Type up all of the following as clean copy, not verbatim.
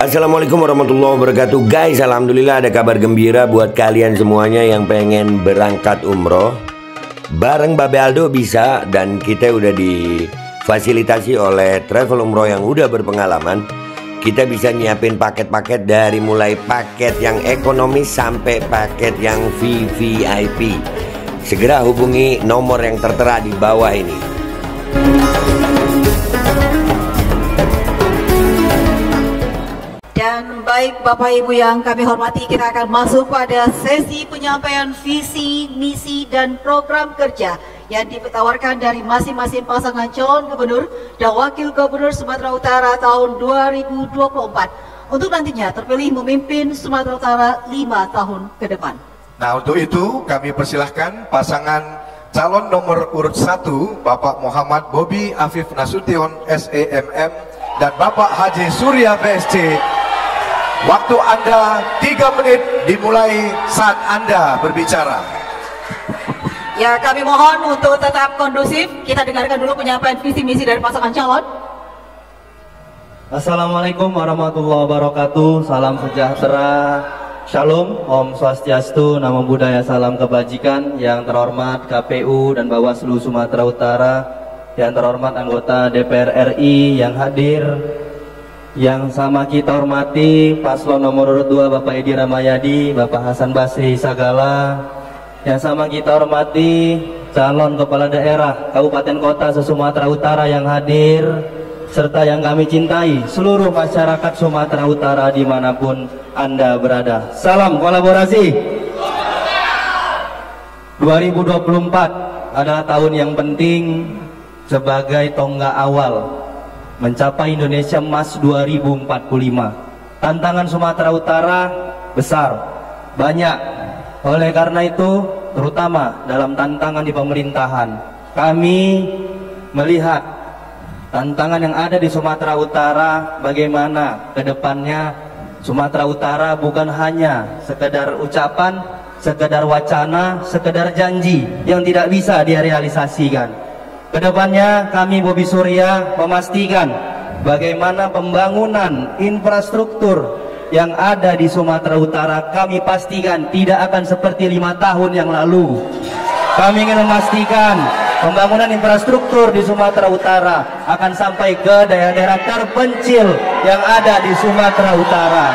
Assalamualaikum warahmatullahi wabarakatuh. Guys, alhamdulillah ada kabar gembira buat kalian semuanya yang pengen berangkat umroh. Bareng Babe Aldo bisa, dan kita udah difasilitasi oleh travel umroh yang udah berpengalaman. Kita bisa nyiapin paket-paket dari mulai paket yang ekonomis sampai paket yang VVIP. Segera hubungi nomor yang tertera di bawah ini. Dan baik Bapak Ibu yang kami hormati, kita akan masuk pada sesi penyampaian visi, misi, dan program kerja yang ditawarkan dari masing-masing pasangan calon gubernur dan wakil gubernur Sumatera Utara tahun 2024 untuk nantinya terpilih memimpin Sumatera Utara 5 tahun ke depan. Nah, untuk itu kami persilahkan pasangan calon nomor urut 1 Bapak Muhammad Bobi Afif Nasution SEMM dan Bapak Haji Surya BSC. Waktu Anda 3 menit dimulai saat Anda berbicara. Ya, kami mohon untuk tetap kondusif. Kita dengarkan dulu penyampaian visi misi dari pasangan calon. Assalamualaikum warahmatullahi wabarakatuh. Salam sejahtera, Shalom, Om Swastiastu, Namo Buddhaya, salam kebajikan. Yang terhormat KPU dan Bawaslu Sumatera Utara, yang terhormat anggota DPR RI yang hadir, yang sama kita hormati paslon nomor urut 2 Bapak Edi Ramayadi, Bapak Hasan Basri Sagala, yang sama kita hormati calon kepala daerah Kabupaten Kota se-Sumatera Utara yang hadir, serta yang kami cintai seluruh masyarakat Sumatera Utara dimanapun Anda berada. Salam kolaborasi. 2024 adalah tahun yang penting sebagai tonggak awal mencapai Indonesia Emas 2045. Tantangan Sumatera Utara besar, banyak. Oleh karena itu, terutama dalam tantangan di pemerintahan, kami melihat tantangan yang ada di Sumatera Utara, bagaimana ke depannya Sumatera Utara bukan hanya sekedar ucapan, sekedar wacana, sekedar janji yang tidak bisa direalisasikan. Kedepannya kami Bobi Surya memastikan bagaimana pembangunan infrastruktur yang ada di Sumatera Utara kami pastikan tidak akan seperti 5 tahun yang lalu. Kami ingin memastikan pembangunan infrastruktur di Sumatera Utara akan sampai ke daerah-daerah terpencil yang ada di Sumatera Utara.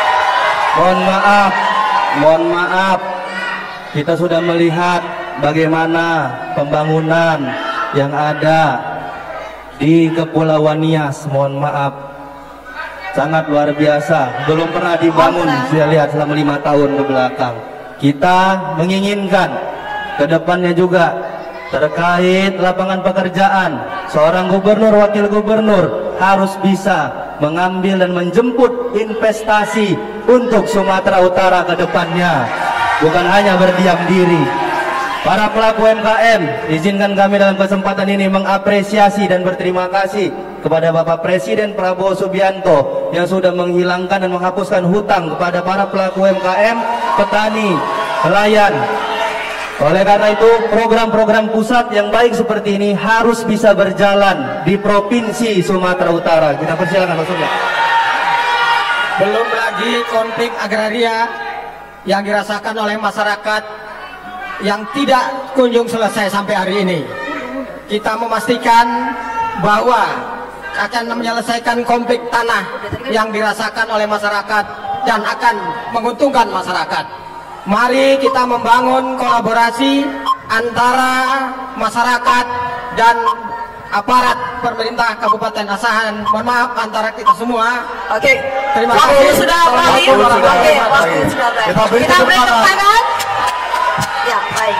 Mohon maaf, kita sudah melihat bagaimana pembangunan yang ada di Kepulauan Nias, mohon maaf, sangat luar biasa, belum pernah dibangun saya lihat selama 5 tahun ke belakang. Kita menginginkan ke depannya juga terkait lapangan pekerjaan, seorang gubernur, wakil gubernur harus bisa mengambil dan menjemput investasi untuk Sumatera Utara ke depannya, bukan hanya berdiam diri. Para pelaku UMKM, izinkan kami dalam kesempatan ini mengapresiasi dan berterima kasih kepada Bapak Presiden Prabowo Subianto yang sudah menghilangkan dan menghapuskan hutang kepada para pelaku UMKM, petani, nelayan. Oleh karena itu, program-program pusat yang baik seperti ini harus bisa berjalan di Provinsi Sumatera Utara. Kita persilakan Mas Surya. Belum lagi konflik agraria yang dirasakan oleh masyarakat yang tidak kunjung selesai sampai hari ini. Kita memastikan bahwa akan menyelesaikan konflik tanah yang dirasakan oleh masyarakat dan akan menguntungkan masyarakat. Mari kita membangun kolaborasi antara masyarakat dan aparat pemerintah Kabupaten Asahan. Mohon maaf, antara kita semua. Oke, terima kasih. Sudah berakhir. Oke, waktu sudah berakhir. Kita beri tepuk tangan. Ya, baik.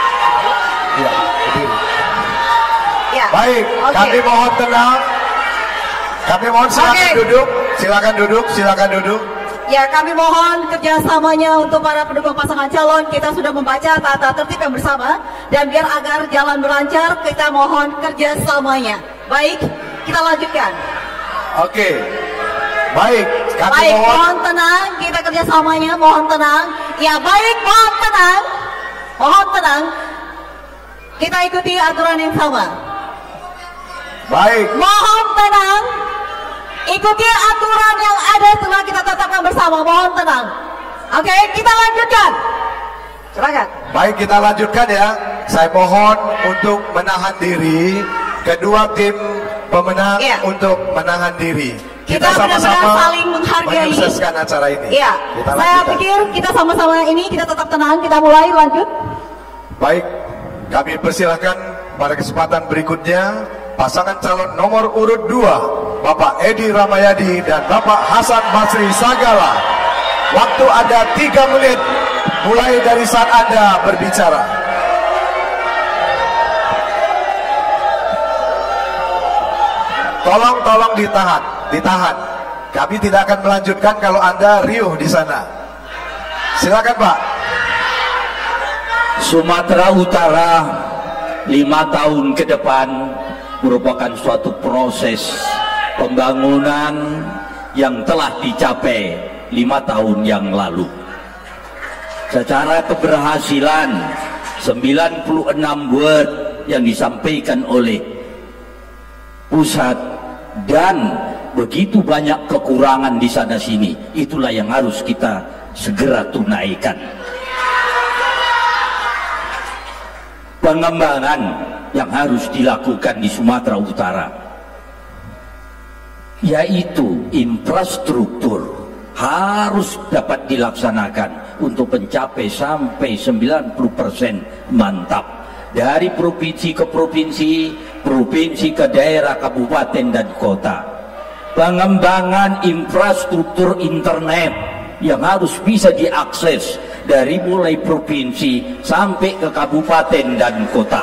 Ya. Baik, kami mohon tenang. Kami mohon silakan duduk. Ya, kami mohon kerjasamanya untuk para pendukung pasangan calon. Kita sudah membaca tata tertib yang bersama, dan biar agar jalan berlancar, kita mohon kerjasamanya. Baik, kita lanjutkan. Oke. Baik, kami mohon tenang, kita kerjasamanya, mohon tenang. Ya, baik, mohon tenang. Kita ikuti aturan yang sama. Baik. Mohon tenang. Ikuti aturan yang ada tema kita tetapkan bersama, mohon tenang. Oke, kita lanjutkan. Silakan. Baik, kita lanjutkan ya. Saya mohon untuk menahan diri. Kedua tim pemenang untuk menahan diri. Kita sama-sama saling menghargai. Menyukseskan acara ini. Iya. Saya pikir kita sama-sama ini kita tetap tenang. Kita mulai lanjut. Baik, kami persilahkan pada kesempatan berikutnya pasangan calon nomor urut 2 Bapak Edi Ramayadi dan Bapak Hasan Basri Sagala. Waktu ada 3 menit mulai dari saat Anda berbicara. Tolong ditahan. Kami tidak akan melanjutkan kalau Anda riuh di sana. Silakan Pak. Sumatera Utara 5 tahun ke depan merupakan suatu proses pembangunan yang telah dicapai 5 tahun yang lalu. Secara keberhasilan 96 word yang disampaikan oleh pusat dan begitu banyak kekurangan di sana sini, itulah yang harus kita segera tunaikan. Pengembangan yang harus dilakukan di Sumatera Utara yaitu infrastruktur harus dapat dilaksanakan untuk mencapai sampai 90% mantap. Dari provinsi ke provinsi, provinsi ke daerah, kabupaten dan kota. Pengembangan infrastruktur internet yang harus bisa diakses dari mulai provinsi sampai ke kabupaten dan kota.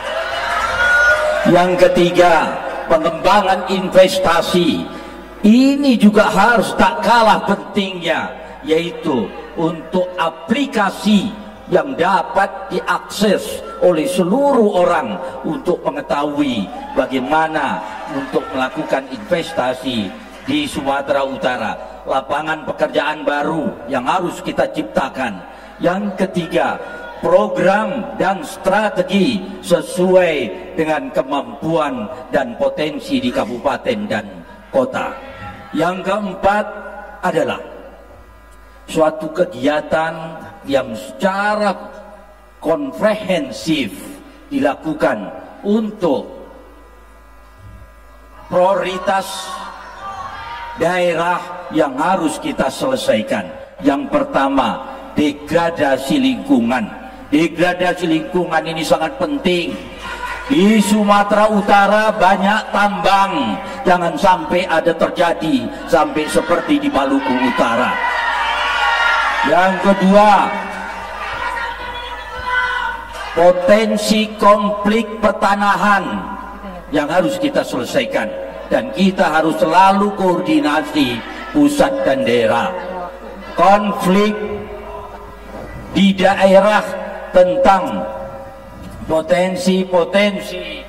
Yang ketiga, pengembangan investasi. Ini juga harus tak kalah pentingnya, yaitu untuk aplikasi yang dapat diakses oleh seluruh orang untuk mengetahui bagaimana untuk melakukan investasi di Sumatera Utara. Lapangan pekerjaan baru yang harus kita ciptakan. Yang ketiga, program dan strategi sesuai dengan kemampuan dan potensi di kabupaten dan kota. Yang keempat adalah suatu kegiatan yang secara komprehensif dilakukan untuk prioritas daerah yang harus kita selesaikan. Yang pertama, degradasi lingkungan. Degradasi lingkungan ini sangat penting. Di Sumatera Utara banyak tambang, jangan sampai ada terjadi sampai seperti di Maluku Utara. Yang kedua, potensi konflik pertanahan yang harus kita selesaikan, dan kita harus selalu koordinasi pusat dan daerah. Konflik di daerah tentang potensi-potensi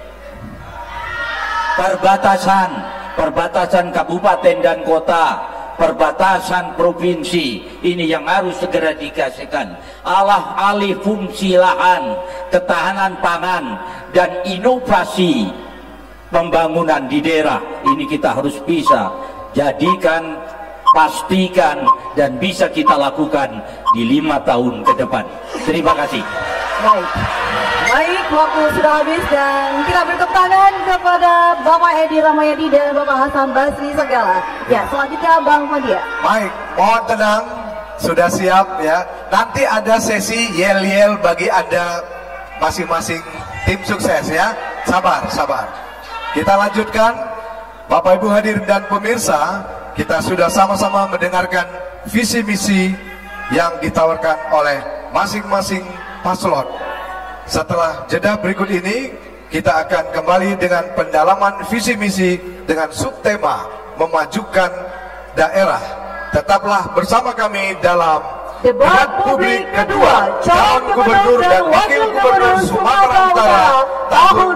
perbatasan kabupaten dan kota, perbatasan provinsi, ini yang harus segera dikasihkan. Alih fungsi lahan, ketahanan pangan, dan inovasi pembangunan di daerah, ini kita harus bisa jadikan, pastikan, dan bisa kita lakukan di 5 tahun ke depan. Terima kasih. Baik, waktu sudah habis dan kita beri tepuk tangan kepada Bapak Edi Ramayadi dan Bapak Hasan Basri Sagala. Ya, selanjutnya Bang Fadia. Baik, mohon tenang, sudah siap ya. Nanti ada sesi yel-yel bagi Anda masing-masing tim sukses ya. Sabar. Kita lanjutkan. Bapak Ibu hadirin dan pemirsa, kita sudah sama-sama mendengarkan visi misi yang ditawarkan oleh masing-masing paslon. Setelah jeda berikut ini, kita akan kembali dengan pendalaman visi misi dengan subtema memajukan daerah. Tetaplah bersama kami dalam debat publik kedua calon gubernur dan wakil gubernur Sumatera Utara tahun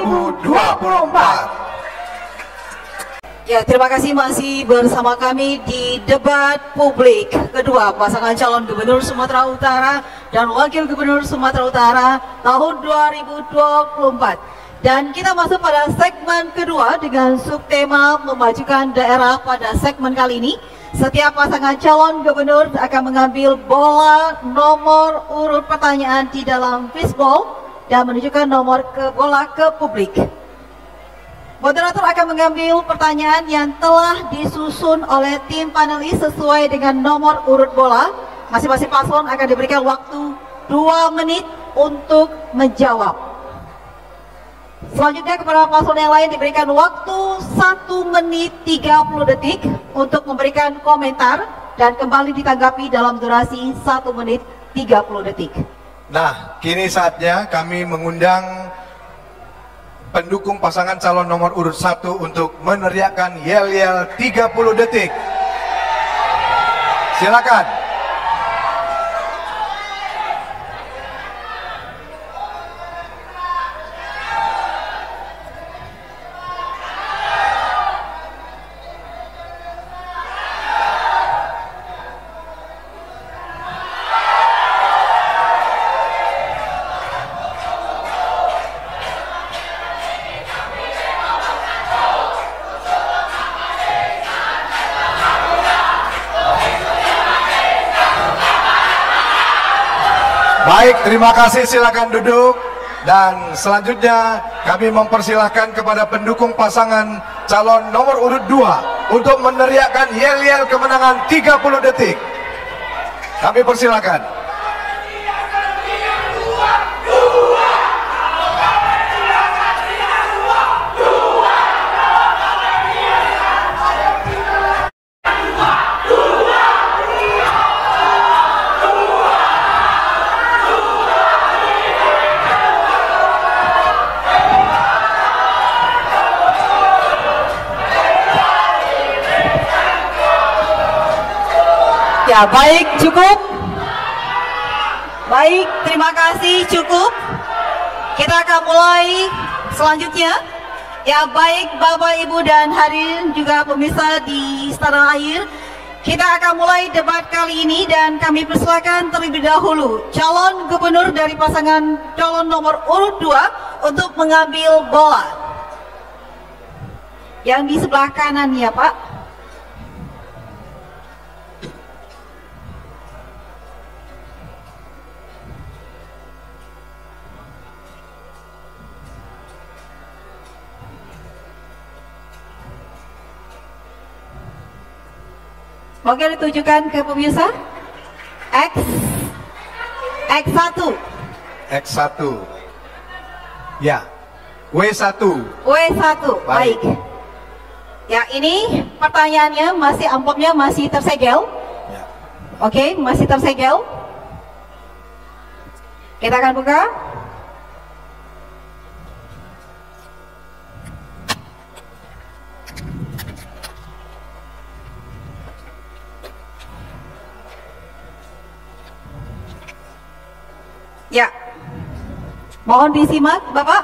2024. Ya, terima kasih masih bersama kami di debat publik kedua pasangan calon gubernur Sumatera Utara dan wakil gubernur Sumatera Utara tahun 2024. Dan kita masuk pada segmen kedua dengan subtema memajukan daerah. Pada segmen kali ini, setiap pasangan calon gubernur akan mengambil bola nomor urut pertanyaan di dalam fishbowl dan menunjukkan nomor bola ke publik. Moderator akan mengambil pertanyaan yang telah disusun oleh tim panelis sesuai dengan nomor urut bola. Masing-masing paslon akan diberikan waktu 2 menit untuk menjawab. Selanjutnya kepada paslon yang lain diberikan waktu 1 menit 30 detik untuk memberikan komentar dan kembali ditanggapi dalam durasi 1 menit 30 detik. Nah, kini saatnya kami mengundang pendukung pasangan calon nomor urut 1 untuk meneriakkan yel-yel 30 detik. Silakan. Baik, terima kasih, silakan duduk. Dan selanjutnya kami mempersilahkan kepada pendukung pasangan calon nomor urut 2 untuk meneriakkan yel-yel kemenangan 30 detik. Kami persilahkan. Ya, baik, cukup. Baik, terima kasih, cukup. Kita akan mulai selanjutnya. Ya, baik Bapak, Ibu, dan hadirin juga pemirsa di tanah air. Kita akan mulai debat kali ini dan kami persilakan terlebih dahulu calon gubernur dari pasangan calon nomor urut 2 untuk mengambil bola. Yang di sebelah kanan ya, Pak. Oke, ditujukan ke pemirsa. X1. X1. Ya. W1. W1. Baik. Ya, ini pertanyaannya masih amplopnya masih tersegel. Ya. Oke, masih tersegel. Kita akan buka. Ya, mohon disimak Bapak.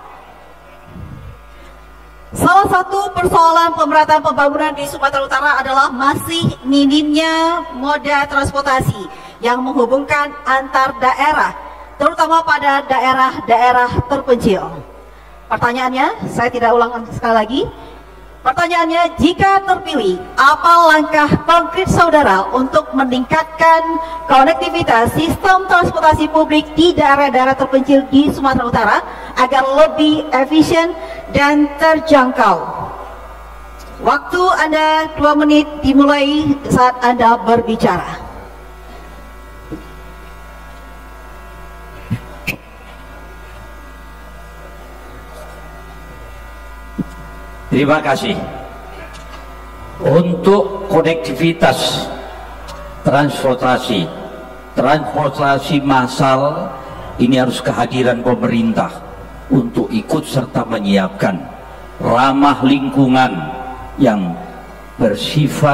Salah satu persoalan pemerataan pembangunan di Sumatera Utara adalah masih minimnya moda transportasi yang menghubungkan antar daerah, terutama pada daerah-daerah terpencil. Pertanyaannya, saya tidak ulang sekali lagi. Pertanyaannya, jika terpilih, apa langkah konkret saudara untuk meningkatkan konektivitas sistem transportasi publik di daerah-daerah terpencil di Sumatera Utara agar lebih efisien dan terjangkau? Waktu Anda 2 menit dimulai saat Anda berbicara. Terima kasih. Untuk konektivitas transportasi massal, ini harus kehadiran pemerintah untuk ikut serta menyiapkan ramah lingkungan yang bersifat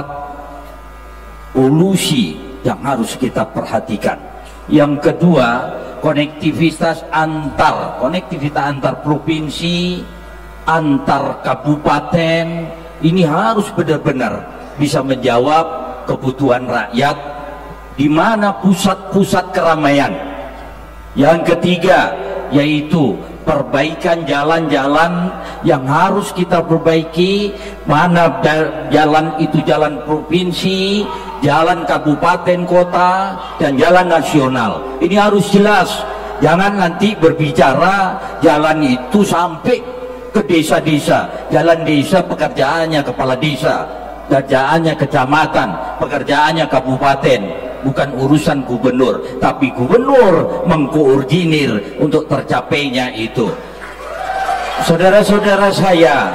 polusi yang harus kita perhatikan. Yang kedua, konektivitas antar provinsi, antar kabupaten, ini harus benar-benar bisa menjawab kebutuhan rakyat di mana pusat-pusat keramaian. Yang ketiga yaitu perbaikan jalan-jalan yang harus kita perbaiki, mana jalan itu jalan provinsi, jalan kabupaten kota, dan jalan nasional. Ini harus jelas. Jangan nanti berbicara jalan itu sampai ke desa-desa. Jalan desa pekerjaannya kepala desa, pekerjaannya kecamatan, pekerjaannya kabupaten, bukan urusan gubernur, tapi gubernur mengkoordinir untuk tercapainya itu. Saudara-saudara saya,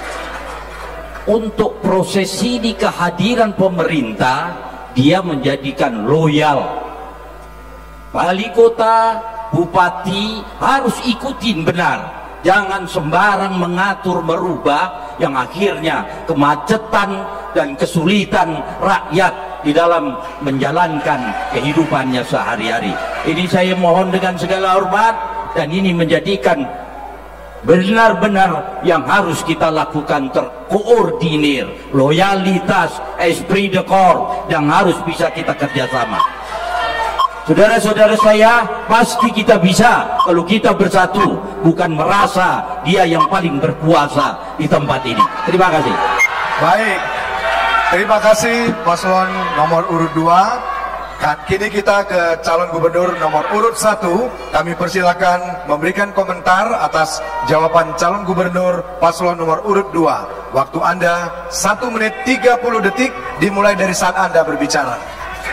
untuk proses ini kehadiran pemerintah, dia menjadikan loyal. Wali kota, bupati harus ikutin benar. Jangan sembarang mengatur merubah yang akhirnya kemacetan dan kesulitan rakyat di dalam menjalankan kehidupannya sehari-hari. Ini saya mohon dengan segala hormat, dan ini menjadikan benar-benar yang harus kita lakukan terkoordinir, loyalitas, esprit de corps yang harus bisa kita kerjasama. Saudara-saudara saya, pasti kita bisa kalau kita bersatu, bukan merasa dia yang paling berkuasa di tempat ini. Terima kasih. Baik, terima kasih paslon nomor urut 2. Kini kita ke calon gubernur nomor urut 1. Kami persilakan memberikan komentar atas jawaban calon gubernur paslon nomor urut 2. Waktu Anda 1 menit 30 detik dimulai dari saat Anda berbicara.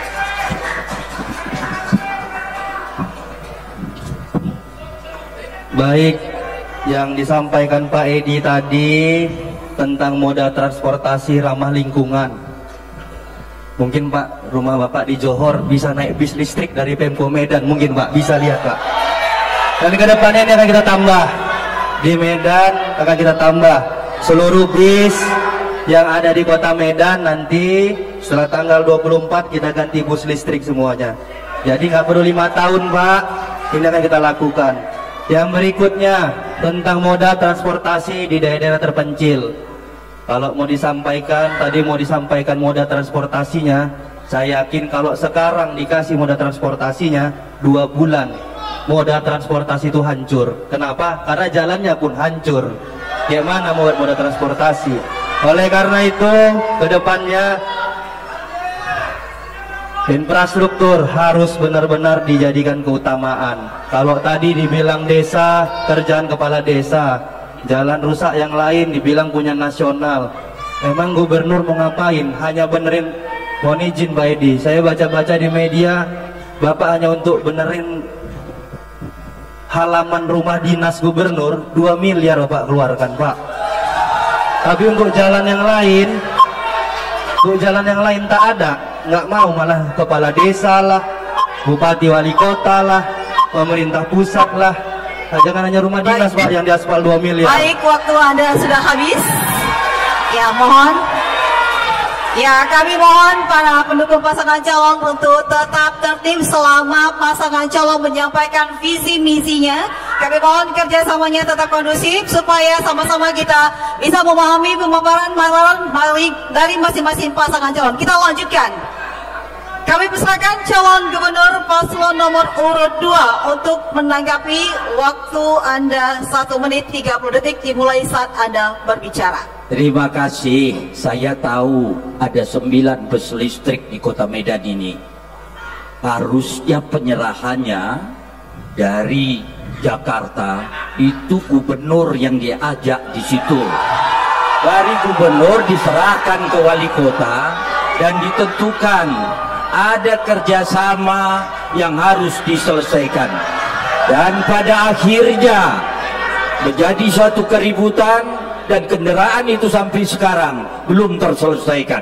Baik, yang disampaikan Pak Edi tadi tentang moda transportasi ramah lingkungan. Mungkin Pak, rumah Bapak di Johor bisa naik bis listrik dari Pemko Medan, mungkin Pak, bisa lihat Pak. Dan ke depannya ini akan kita tambah. Di Medan akan kita tambah seluruh bis yang ada di kota Medan, nanti setelah tanggal 24 kita ganti bus listrik semuanya. Jadi nggak perlu 5 tahun Pak, ini akan kita lakukan. Yang berikutnya tentang moda transportasi di daerah-daerah terpencil. Kalau mau disampaikan, tadi mau disampaikan moda transportasinya, saya yakin kalau sekarang dikasih moda transportasinya 2 bulan, moda transportasi itu hancur. Kenapa? Karena jalannya pun hancur. Gimana mau buat moda transportasi? Oleh karena itu, kedepannya infrastruktur harus benar-benar dijadikan keutamaan. Kalau tadi dibilang desa, kerjaan kepala desa, jalan rusak yang lain dibilang punya nasional. Memang gubernur mau ngapain? Hanya benerin, mohon izin Pak Edi, saya baca-baca di media, Bapak hanya untuk benerin halaman rumah dinas gubernur 2 miliar Bapak keluarkan Pak. Tapi untuk jalan yang lain, tak ada. Nggak mau, malah kepala desa lah, bupati wali kota lah, pemerintah pusat lah. Jangan hanya rumah dinas Pak yang diaspal 2 miliar. Baik, waktu Anda sudah habis. Ya mohon, ya kami mohon para pendukung pasangan calon untuk tetap tertib selama pasangan calon menyampaikan visi misinya. Kami mohon kerjasamanya tetap kondusif supaya sama-sama kita bisa memahami pemaparan dari masing-masing pasangan calon. Kita lanjutkan. Kami persilakan calon gubernur paslon nomor urut 2 untuk menanggapi. Waktu Anda 1 menit 30 detik dimulai saat Anda berbicara. Terima kasih. Saya tahu ada 9 bus listrik di kota Medan ini. Harusnya penyerahannya dari Jakarta itu gubernur yang diajak di situ. Dari gubernur diserahkan ke wali kota dan ditentukan ada kerjasama yang harus diselesaikan, dan pada akhirnya menjadi suatu keributan dan kendaraan itu sampai sekarang belum terselesaikan,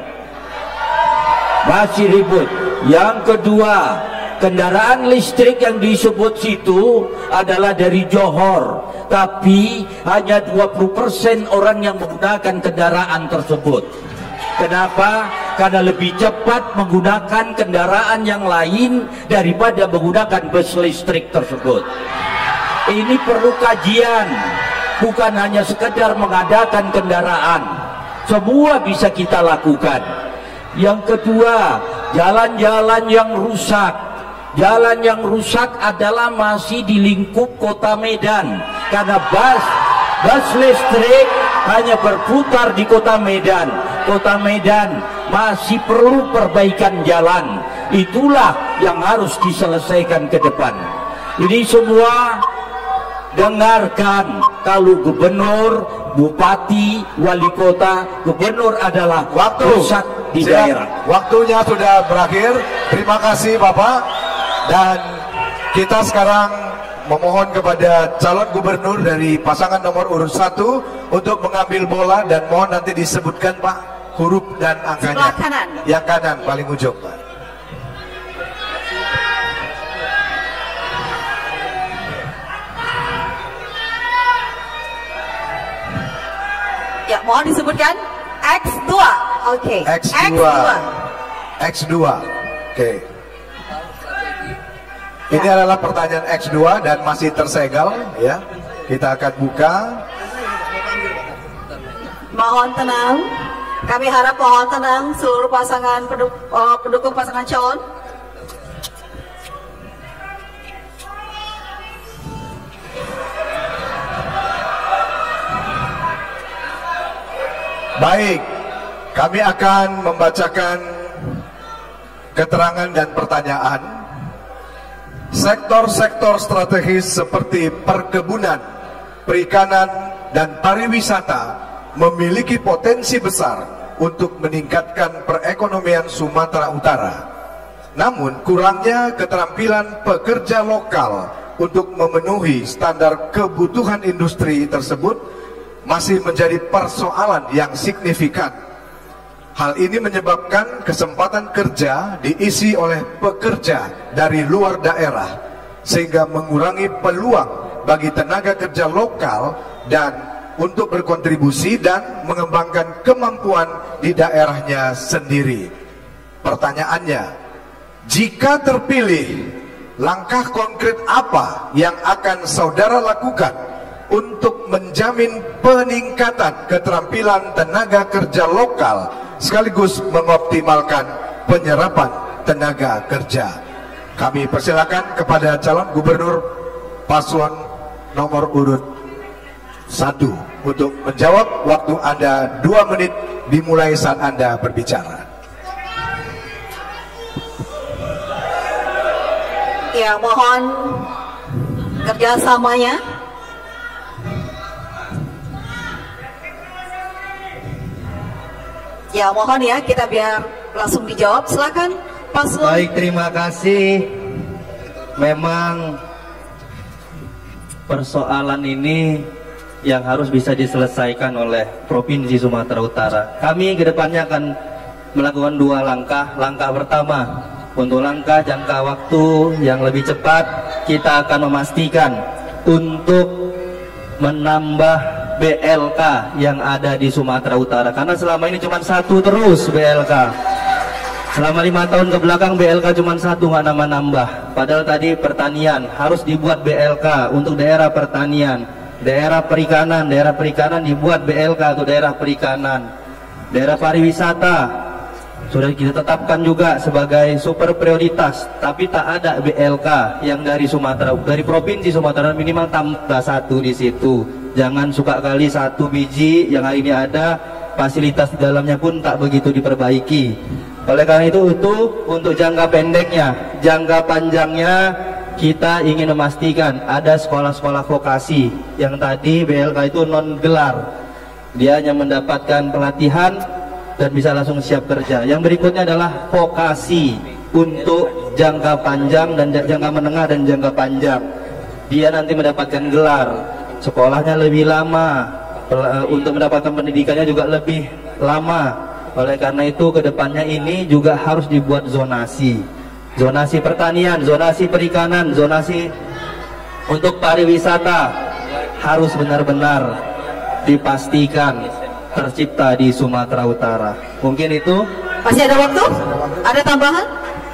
masih ribut. Yang kedua, kendaraan listrik yang disebut situ adalah dari Johor, tapi hanya 20% orang yang menggunakan kendaraan tersebut. Kenapa? Karena lebih cepat menggunakan kendaraan yang lain daripada menggunakan bus listrik tersebut. Ini perlu kajian, bukan hanya sekedar mengadakan kendaraan. Semua bisa kita lakukan. Yang kedua, jalan-jalan yang rusak. Jalan yang rusak adalah masih di lingkup kota Medan. karena bus listrik hanya berputar di kota Medan. Kota Medan masih perlu perbaikan jalan. Itulah yang harus diselesaikan ke depan. Jadi semua dengarkan, kalau gubernur, bupati, wali kota, gubernur adalah pusat di daerah. Waktunya sudah berakhir. Terima kasih Bapak. Dan kita sekarang memohon kepada calon gubernur dari pasangan nomor urut 1 untuk mengambil bola, dan mohon nanti disebutkan Pak huruf dan angkanya. Sebelah kanan. Yang kanan paling ujung Pak. Ya, mohon disebutkan X2. Oke. X2. X2. Oke. Ini adalah pertanyaan X2 dan masih tersegel ya. Kita akan buka. Mohon tenang. Kami harap mohon tenang seluruh pasangan pendukung pasangan calon. Baik, kami akan membacakan keterangan dan pertanyaan. Sektor-sektor strategis seperti perkebunan, perikanan, dan pariwisata memiliki potensi besar untuk meningkatkan perekonomian Sumatera Utara. Namun, kurangnya keterampilan pekerja lokal untuk memenuhi standar kebutuhan industri tersebut masih menjadi persoalan yang signifikan. Hal ini menyebabkan kesempatan kerja diisi oleh pekerja dari luar daerah, sehingga mengurangi peluang bagi tenaga kerja lokal dan untuk berkontribusi dan mengembangkan kemampuan di daerahnya sendiri. Pertanyaannya, jika terpilih, langkah konkret apa yang akan saudara lakukan untuk menjamin peningkatan keterampilan tenaga kerja lokal sekaligus mengoptimalkan penyerapan tenaga kerja? Kami persilakan kepada calon gubernur paslon nomor urut 1 untuk menjawab. Waktu Anda 2 menit dimulai saat Anda berbicara. Ya, mohon kerjasamanya. Ya, mohon ya, kita biar langsung dijawab. Silakan paslon. Baik, terima kasih. Memang persoalan ini yang harus bisa diselesaikan oleh Provinsi Sumatera Utara. Kami kedepannya akan melakukan 2 langkah. Langkah pertama, untuk langkah jangka waktu yang lebih cepat, kita akan memastikan untuk menambah BLK yang ada di Sumatera Utara, karena selama ini cuma 1 terus BLK. Selama 5 tahun ke belakang BLK cuma 1, nggak nambah. Padahal tadi pertanian harus dibuat BLK untuk daerah pertanian, daerah perikanan dibuat BLK untuk daerah perikanan, daerah pariwisata sudah kita tetapkan juga sebagai super prioritas, tapi tak ada BLK yang dari Sumatera, dari Provinsi Sumatera, minimal tambah 1 di situ. Jangan suka kali 1 biji yang hari ini ada, fasilitas di dalamnya pun tak begitu diperbaiki. Oleh karena itu untuk jangka pendeknya. Jangka panjangnya kita ingin memastikan ada sekolah-sekolah vokasi yang tadi BLK itu non gelar, dia hanya mendapatkan pelatihan dan bisa langsung siap kerja. Yang berikutnya adalah vokasi untuk jangka panjang dan jangka menengah dan jangka panjang. Dia nanti mendapatkan gelar, sekolahnya lebih lama, untuk mendapatkan pendidikannya juga lebih lama. Oleh karena itu kedepannya ini juga harus dibuat zonasi pertanian, zonasi perikanan, zonasi untuk pariwisata harus benar-benar dipastikan tercipta di Sumatera Utara. Mungkin itu. Masih ada waktu? Ada tambahan?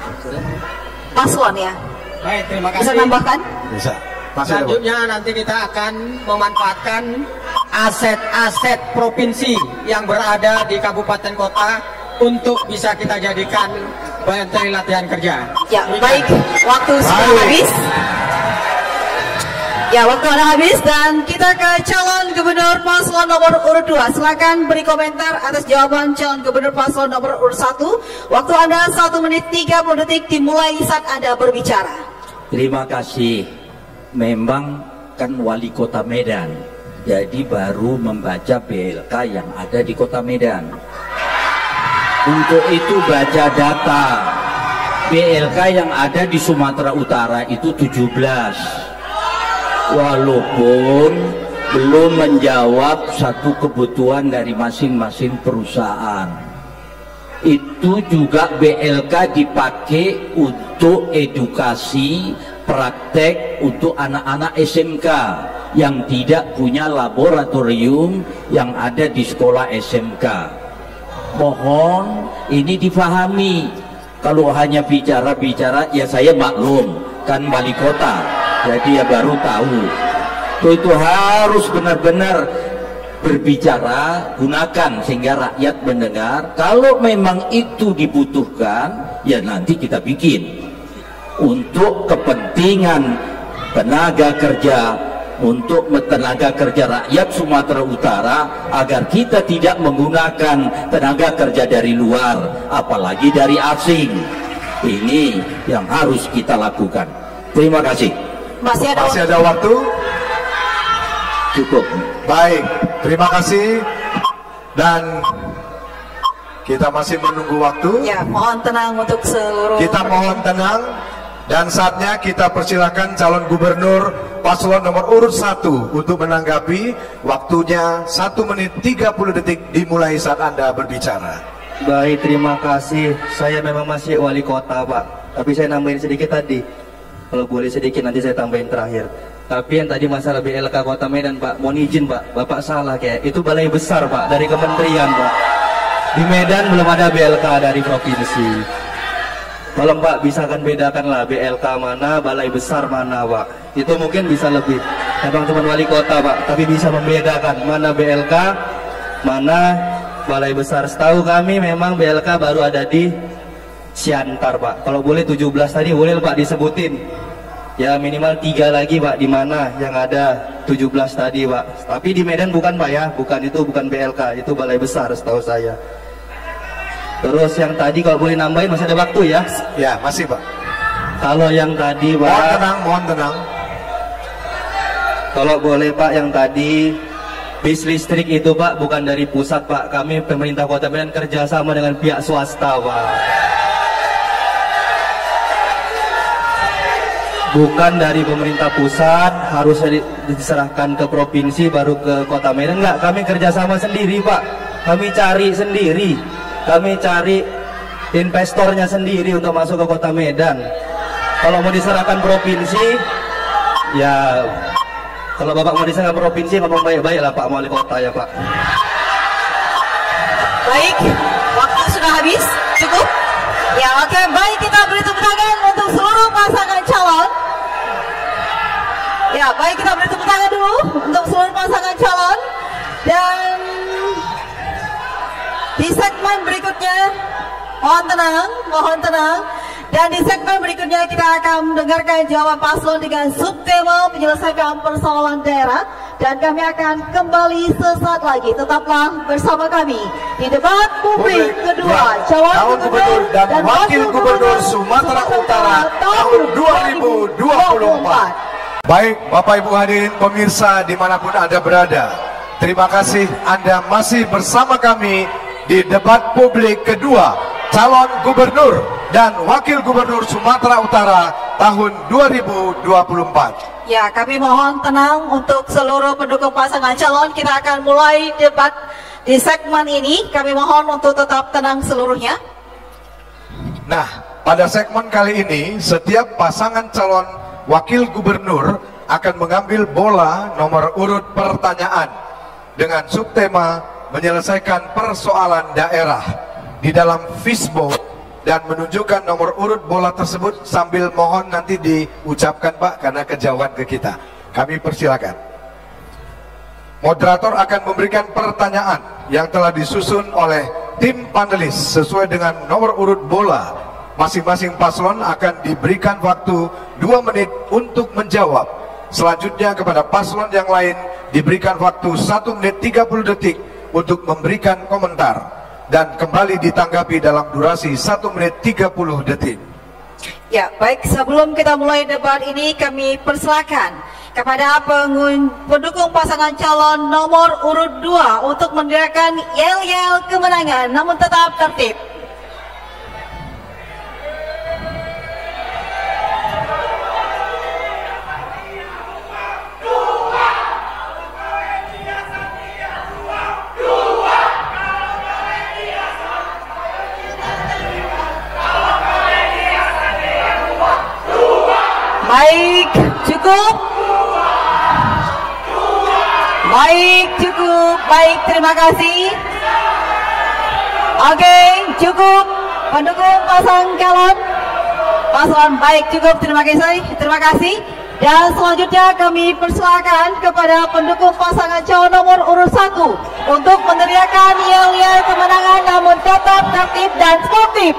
Paslon ya? Baik, terima kasih. Bisa tambahkan? Bisa. Selanjutnya nanti kita akan memanfaatkan aset-aset provinsi yang berada di kabupaten kota untuk bisa kita jadikan materi latihan kerja. Ya, baik. Waktu sudah habis. Ya, waktu Anda habis dan kita ke calon gubernur paslon nomor urut 2. Silakan beri komentar atas jawaban calon gubernur paslon nomor urut 1. Waktu Anda 1 menit 30 detik dimulai saat Anda berbicara. Terima kasih. Memang kan wali kota Medan, jadi baru membaca BLK yang ada di kota Medan. Untuk itu baca data. BLK yang ada di Sumatera Utara itu 17. Walaupun belum menjawab satu kebutuhan dari masing-masing perusahaan. Itu juga BLK dipakai untuk edukasi praktek untuk anak-anak SMK yang tidak punya laboratorium yang ada di sekolah SMK. Mohon ini difahami. Kalau hanya bicara-bicara, ya saya maklum, kan wali kota, jadi ya baru tahu. Itu harus benar-benar berbicara, gunakan sehingga rakyat mendengar. Kalau memang itu dibutuhkan, ya nanti kita bikin untuk kepentingan tenaga kerja, untuk tenaga kerja rakyat Sumatera Utara, agar kita tidak menggunakan tenaga kerja dari luar, apalagi dari asing. Ini yang harus kita lakukan. Terima kasih. Masih ada waktu? Cukup. Baik, terima kasih. Dan kita masih menunggu waktu. Ya, mohon tenang untuk seluruh. Kita mohon tenang. Dan saatnya kita persilakan calon gubernur paslon nomor urut 1 untuk menanggapi. Waktunya 1 menit 30 detik dimulai saat Anda berbicara. Baik, terima kasih. Saya memang masih wali kota, Pak. Tapi saya nambahin sedikit tadi. Kalau boleh sedikit nanti saya tambahin terakhir. Tapi yang tadi masalah BLK Kota Medan, Pak, mohon izin, Pak. Bapak salah kayak. Itu balai besar, Pak, dari kementerian, Pak. Di Medan belum ada BLK dari provinsi. Tolong Pak, bisa kan bedakanlah BLK mana, balai besar mana, Pak. Itu mungkin bisa lebih. Abang teman wali kota, Pak, tapi bisa membedakan mana BLK, mana balai besar. Setahu kami memang BLK baru ada di Siantar, Pak. Kalau boleh 17 tadi boleh Pak disebutin. Ya minimal 3 lagi, Pak, di mana yang ada 17 tadi, Pak. Tapi di Medan bukan, Pak, ya. Bukan, itu bukan BLK, itu balai besar setahu saya. Terus yang tadi kalau boleh nambahin, masih ada waktu ya? Ya, masih, Pak. Kalau yang tadi, Pak, mohon tenang, mohon tenang. Kalau boleh, Pak, yang tadi bis listrik itu, Pak, bukan dari pusat, Pak. Kami pemerintah Kota Medan kerjasama dengan pihak swasta, Pak. Bukan dari pemerintah pusat, harus diserahkan ke provinsi baru ke Kota Medan. Enggak, kami kerjasama sendiri, Pak. Kami cari sendiri. Kami cari investornya sendiri untuk masuk ke Kota Medan. Kalau mau diserahkan provinsi, ya kalau Bapak mau diserahkan provinsi, ngomong baik-baik lah Pak Wali Kota ya, Pak. Baik, waktu sudah habis, cukup. Ya, oke, baik, kita beri tepuk tangan untuk seluruh pasangan calon. Ya, baik, kita beri tepuk tangan dulu untuk seluruh pasangan calon. Dan di segmen berikutnya, mohon tenang. Dan di segmen berikutnya kita akan mendengarkan jawaban paslon dengan subtema menyelesaikan persoalan daerah. Dan kami akan kembali sesaat lagi. Tetaplah bersama kami di debat publik kedua calon gubernur dan wakil gubernur Sumatera Utara tahun 2024. Baik, Bapak Ibu hadirin pemirsa dimanapun Anda berada, terima kasih Anda masih bersama kami di debat publik kedua calon gubernur dan wakil gubernur Sumatera Utara tahun 2024. Ya, kami mohon tenang untuk seluruh pendukung pasangan calon. Kita akan mulai debat di segmen ini. Kami mohon untuk tetap tenang seluruhnya. Nah, pada segmen kali ini setiap pasangan calon wakil gubernur akan mengambil bola nomor urut pertanyaan dengan subtema menyelesaikan persoalan daerah di dalam fishbowl dan menunjukkan nomor urut bola tersebut sambil mohon nanti diucapkan, Pak, karena kejauhan ke kita. Kami persilakan. Moderator akan memberikan pertanyaan yang telah disusun oleh tim panelis sesuai dengan nomor urut bola. Masing-masing paslon akan diberikan waktu 2 menit untuk menjawab Selanjutnya kepada paslon yang lain diberikan waktu 1 menit 30 detik untuk memberikan komentar dan kembali ditanggapi dalam durasi 1 menit 30 detik. Ya, baik, sebelum kita mulai debat ini kami persilakan kepada pendukung pasangan calon nomor urut 2 untuk meneriakkan yel-yel kemenangan namun tetap tertib. Baik, cukup. Baik, cukup. Baik, terima kasih. Oke, cukup. Pendukung pasang calon. Paslon, baik, cukup. Terima kasih. Terima kasih. Dan selanjutnya kami persilakan kepada pendukung pasangan calon nomor urut 1 untuk meneriakkan yel-yel kemenangan namun tetap tertib dan sportif.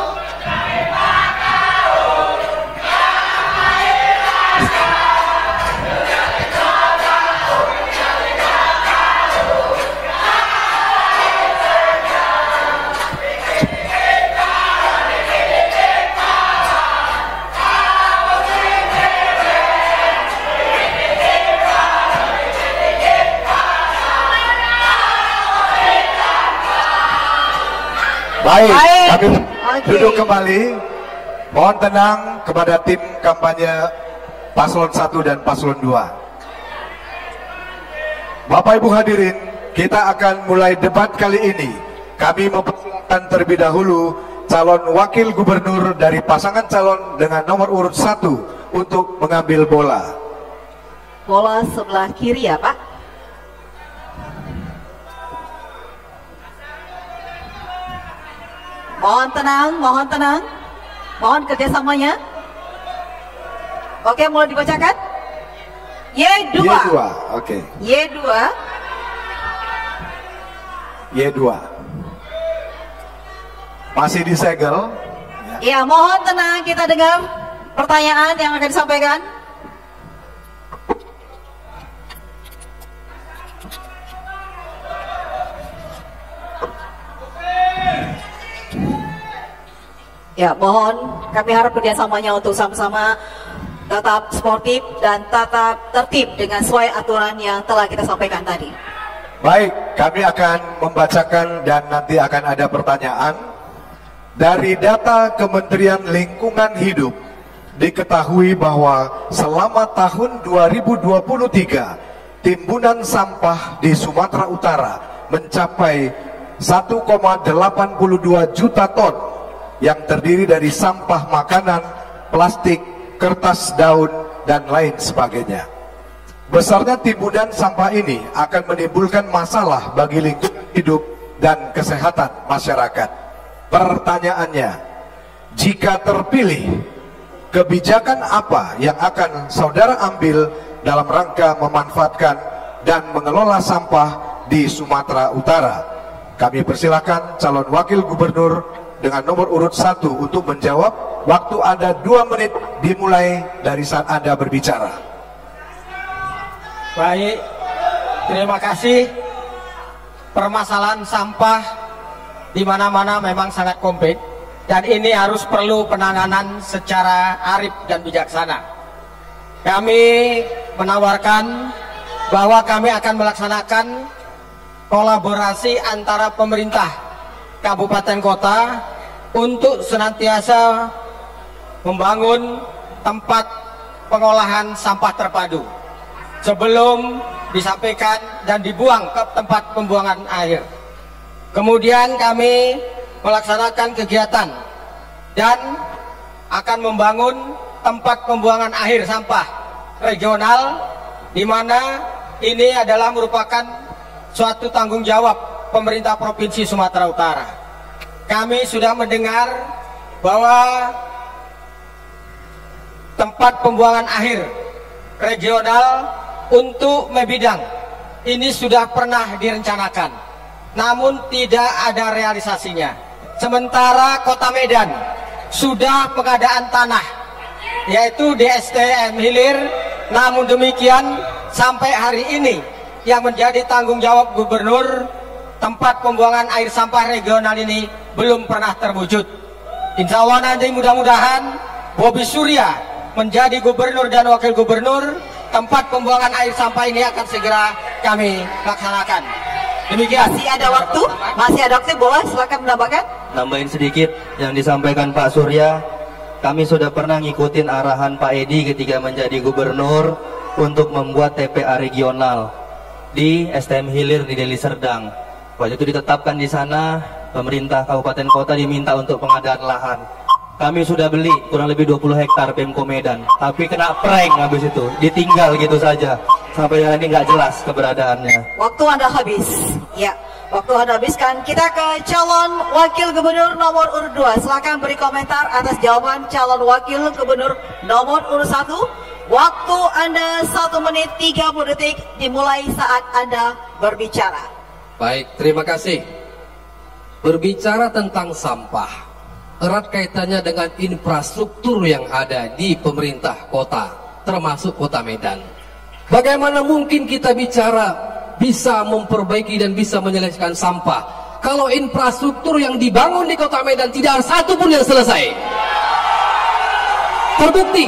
Baik, kami duduk kembali. Mohon tenang kepada tim kampanye paslon 1 dan paslon 2. Bapak Ibu hadirin, kita akan mulai debat kali ini. Kami mempersilakan terlebih dahulu calon wakil gubernur dari pasangan calon dengan nomor urut 1 untuk mengambil bola. Bola sebelah kiri ya Pak. Mohon tenang, mohon kerjasamanya. Oke, mulai dibacakan. Y2. Oke. Y2. Masih disegel. Ya, mohon tenang, kita dengar pertanyaan yang akan disampaikan. Ya, mohon kami harap kerjasamanya untuk sama-sama tetap sportif dan tetap tertib dengan sesuai aturan yang telah kita sampaikan tadi. Baik, kami akan membacakan dan nanti akan ada pertanyaan. Dari data Kementerian Lingkungan Hidup, diketahui bahwa selama tahun 2023, timbunan sampah di Sumatera Utara mencapai 1,82 juta ton yang terdiri dari sampah makanan, plastik, kertas daun, dan lain sebagainya. Besarnya timbunan sampah ini akan menimbulkan masalah bagi lingkungan hidup dan kesehatan masyarakat. Pertanyaannya, jika terpilih, kebijakan apa yang akan saudara ambil dalam rangka memanfaatkan dan mengelola sampah di Sumatera Utara? Kami persilakan calon wakil gubernur dengan nomor urut 1 untuk menjawab. Waktu Anda 2 menit dimulai dari saat Anda berbicara. Baik, terima kasih. Permasalahan sampah di mana-mana memang sangat kompleks dan ini harus perlu penanganan secara arif dan bijaksana. Kami menawarkan bahwa kami akan melaksanakan kolaborasi antara pemerintah kabupaten kota untuk senantiasa membangun tempat pengolahan sampah terpadu sebelum disampaikan dan dibuang ke tempat pembuangan air. Kemudian kami melaksanakan kegiatan dan akan membangun tempat pembuangan akhir sampah regional, di mana ini adalah merupakan suatu tanggung jawab pemerintah Provinsi Sumatera Utara. Kami sudah mendengar bahwa tempat pembuangan akhir regional untuk Mebidang ini sudah pernah direncanakan, namun tidak ada realisasinya. Sementara Kota Medan sudah pengadaan tanah, yaitu di STM Hilir Namun demikian sampai hari ini yang menjadi tanggung jawab gubernur, tempat pembuangan air sampah regional ini belum pernah terwujud. Insya Allah nanti mudah-mudahan Bobi Surya menjadi gubernur dan wakil gubernur, tempat pembuangan air sampah ini akan segera kami laksanakan. Demikian. Masih ada waktu, boleh silakan menambahkan. Nambahin sedikit yang disampaikan Pak Surya. Kami sudah pernah ngikutin arahan Pak Edi ketika menjadi gubernur untuk membuat TPA regional di STM Hilir di Deli Serdang. Waktu itu ditetapkan di sana, pemerintah kabupaten kota diminta untuk pengadaan lahan. Kami sudah beli kurang lebih 20 hektar Pemko Medan, tapi kena prank habis itu, ditinggal gitu saja. Sampai hari ini nggak jelas keberadaannya. Waktu Anda habis. Ya, waktu Anda habiskan. Kita ke calon wakil gubernur nomor urut 2. Silakan beri komentar atas jawaban calon wakil gubernur nomor urut 1. Waktu Anda 1 menit 30 detik dimulai saat Anda berbicara. Baik, terima kasih. Berbicara tentang sampah, erat kaitannya dengan infrastruktur yang ada di pemerintah kota, termasuk kota Medan. Bagaimana mungkin kita bicara bisa memperbaiki dan bisa menyelesaikan sampah kalau infrastruktur yang dibangun di kota Medan tidak ada satu pun yang selesai? Terbukti,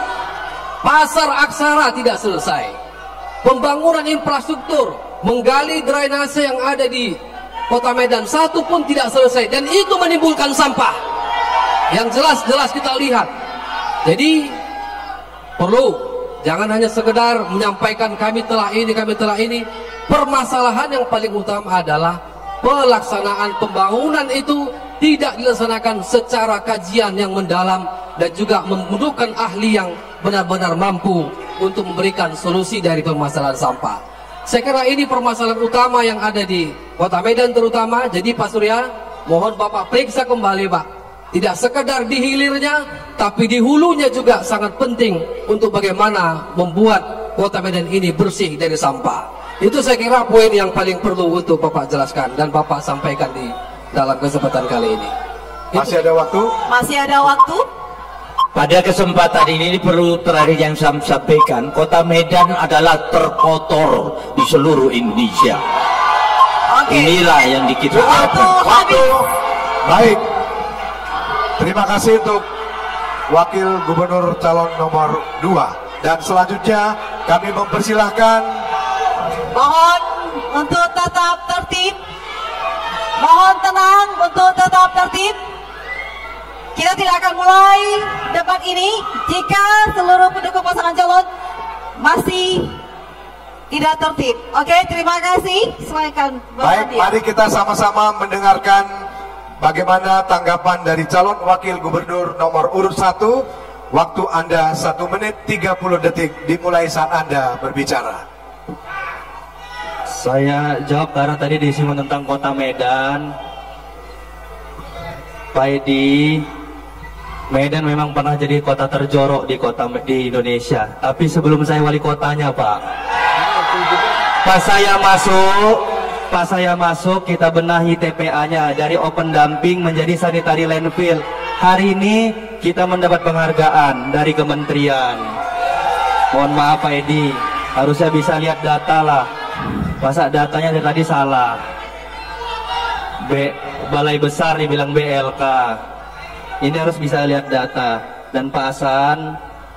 Pasar Aksara tidak selesai. Pembangunan infrastruktur, menggali drainase yang ada di kota Medan, satu pun tidak selesai. Dan itu menimbulkan sampah yang jelas-jelas kita lihat. Jadi perlu, jangan hanya sekedar menyampaikan kami telah ini. Permasalahan yang paling utama adalah pelaksanaan pembangunan itu tidak dilaksanakan secara kajian yang mendalam dan juga membutuhkan ahli yang benar-benar mampu untuk memberikan solusi dari permasalahan sampah. Saya kira ini permasalahan utama yang ada di kota Medan terutama. Jadi Pak Surya, mohon Bapak periksa kembali Pak. Tidak sekedar di hilirnya, tapi di hulunya juga sangat penting untuk bagaimana membuat kota Medan ini bersih dari sampah. Itu saya kira poin yang paling perlu untuk Bapak jelaskan dan Bapak sampaikan di dalam kesempatan kali ini. Masih ada waktu? Masih ada waktu. Pada kesempatan ini perlu terakhir yang saya sampaikan, kota Medan adalah terkotor di seluruh Indonesia. Inilah yang kita Waktu. Baik. Terima kasih untuk Wakil Gubernur calon nomor 2. Dan selanjutnya kami mempersilahkan, Mohon untuk tetap tertib. Mohon tenang untuk tetap tertib. Kita tidak akan mulai debat ini jika seluruh pendukung pasangan calon masih tidak tertib. Oke, terima kasih. Silakan. baik, mari kita sama-sama mendengarkan bagaimana tanggapan dari calon wakil gubernur nomor urut 1. Waktu Anda 1 menit 30 detik dimulai saat Anda berbicara. Saya jawab karena tadi disinggung tentang kota Medan. Pak Edi, Medan memang pernah jadi kota terjorok di Indonesia. Tapi sebelum saya wali kotanya Pak, pas saya masuk kita benahi TPA-nya dari open dumping menjadi sanitary landfill. Hari ini kita mendapat penghargaan dari kementerian. Mohon maaf Pak Edi, harusnya bisa lihat data lah. Masa datanya dari tadi salah. Balai besar dibilang BLK. Ini harus bisa lihat data. Dan Pak Hasan,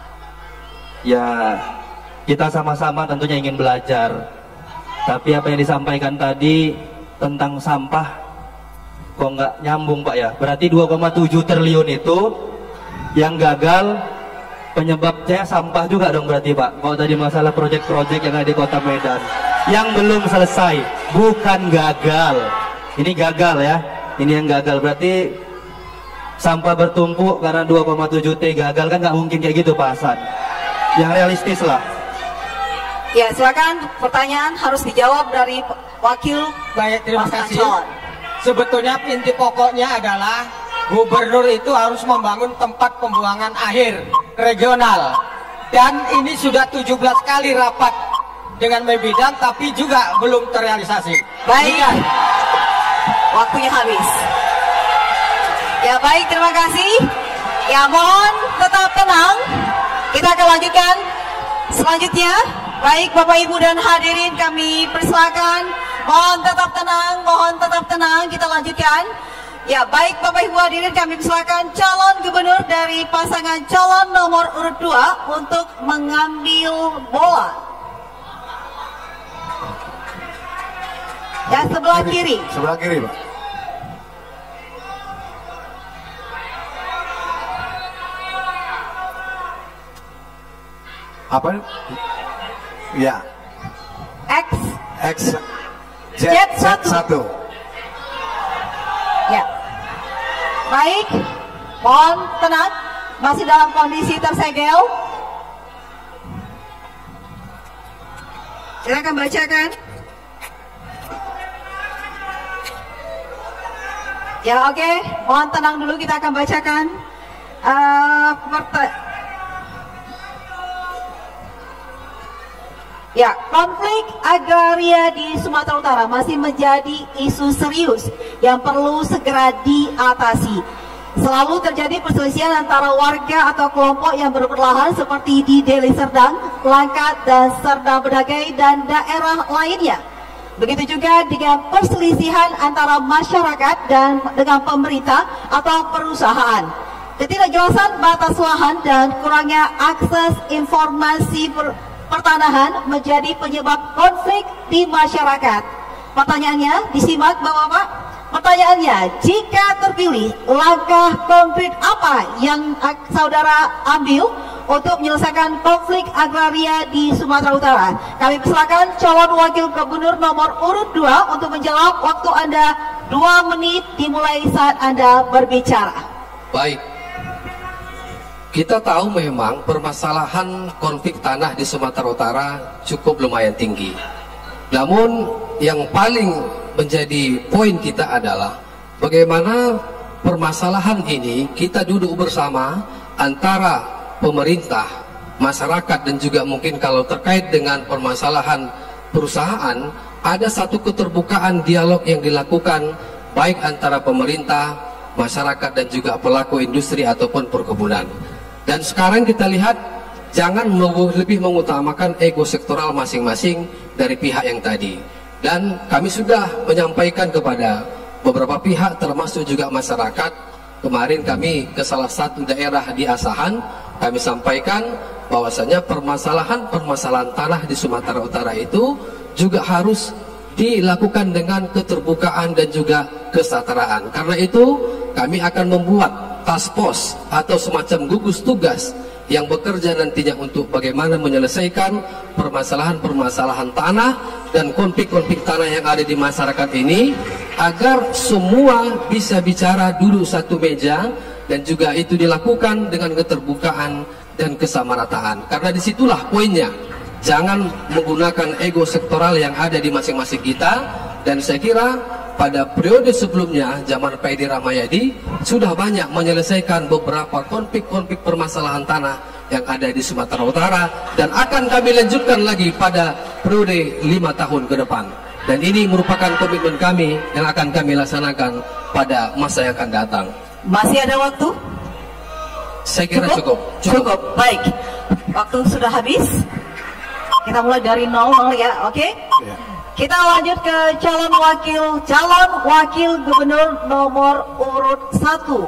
ya kita sama-sama tentunya ingin belajar. Tapi apa yang disampaikan tadi tentang sampah kok nggak nyambung Pak ya. Berarti 2,7 triliun itu yang gagal, penyebabnya sampah juga dong berarti Pak. Kalau tadi masalah proyek-proyek yang ada di kota Medan yang belum selesai, bukan gagal. Ini gagal ya, ini yang gagal. Berarti sampah bertumpuk karena 2,7 T gagal, kan nggak mungkin kayak gitu Pak Hasan. Yang realistis lah. Ya, silakan, pertanyaan harus dijawab dari wakil. Baik, terima pasangan kasih. calon. Sebetulnya inti pokoknya adalah gubernur itu harus membangun tempat pembuangan akhir regional. Dan ini sudah 17 kali rapat dengan Mebidan, tapi juga belum terrealisasi. Baik, waktunya habis. Ya baik, terima kasih. Ya mohon tetap tenang. Kita akan lanjutkan Selanjutnya, baik Bapak Ibu dan hadirin kami persilakan. Mohon tetap tenang, kita lanjutkan. Ya, baik Bapak Ibu hadirin kami persilakan calon gubernur dari pasangan calon nomor urut 2 untuk mengambil bola. Ya, sebelah kiri. Sebelah kiri, Pak. Apa? Ya. Z1. Ya. Baik. Mohon tenang. Masih dalam kondisi tersegel. Silakan bacakan. Ya, oke. Mohon tenang dulu, kita akan bacakan ya, konflik agraria di Sumatera Utara masih menjadi isu serius yang perlu segera diatasi. Selalu terjadi perselisihan antara warga atau kelompok yang berebut lahan seperti di Deli Serdang, Langkat, dan Serdang Bedagai, dan daerah lainnya. Begitu juga dengan perselisihan antara masyarakat dan dengan pemerintah atau perusahaan. Ketidakjelasan batas lahan dan kurangnya akses informasi pertanahan menjadi penyebab konflik di masyarakat. Pertanyaannya, disimak Bapak-Bapak. Pertanyaannya, jika terpilih, langkah konkret apa yang saudara ambil untuk menyelesaikan konflik agraria di Sumatera Utara? Kami persilakan calon wakil gubernur nomor urut 2 untuk menjawab. Waktu Anda 2 menit dimulai saat Anda berbicara. Baik. Kita tahu memang permasalahan konflik tanah di Sumatera Utara cukup lumayan tinggi. Namun yang paling menjadi poin kita adalah bagaimana permasalahan ini kita duduk bersama antara pemerintah, masyarakat, dan juga mungkin kalau terkait dengan permasalahan perusahaan, ada satu keterbukaan dialog yang dilakukan baik antara pemerintah, masyarakat, dan juga pelaku industri ataupun perkebunan. Dan sekarang kita lihat, jangan lebih mengutamakan ego sektoral masing-masing dari pihak yang tadi. Dan kami sudah menyampaikan kepada beberapa pihak termasuk juga masyarakat. Kemarin kami ke salah satu daerah di Asahan, kami sampaikan bahwasanya permasalahan tanah di Sumatera Utara itu juga harus dilakukan dengan keterbukaan dan juga kesetaraan. Karena itu kami akan membuat task force atau semacam gugus tugas yang bekerja nantinya untuk bagaimana menyelesaikan permasalahan-permasalahan tanah dan konflik-konflik tanah yang ada di masyarakat ini, agar semua bisa bicara duduk satu meja, dan juga itu dilakukan dengan keterbukaan dan kesamarataan. Karena disitulah poinnya, jangan menggunakan ego sektoral yang ada di masing-masing kita. Dan saya kira pada periode sebelumnya, zaman Pak Edi Rahmayadi, sudah banyak menyelesaikan beberapa konflik-konflik permasalahan tanah yang ada di Sumatera Utara, dan akan kami lanjutkan lagi pada periode 5 tahun ke depan. Dan ini merupakan komitmen kami yang akan kami laksanakan pada masa yang akan datang. Masih ada waktu? Saya kira cukup. Baik, waktu sudah habis. Kita mulai dari 00 ya, oke? Ya. Kita lanjut ke calon wakil gubernur nomor urut 1.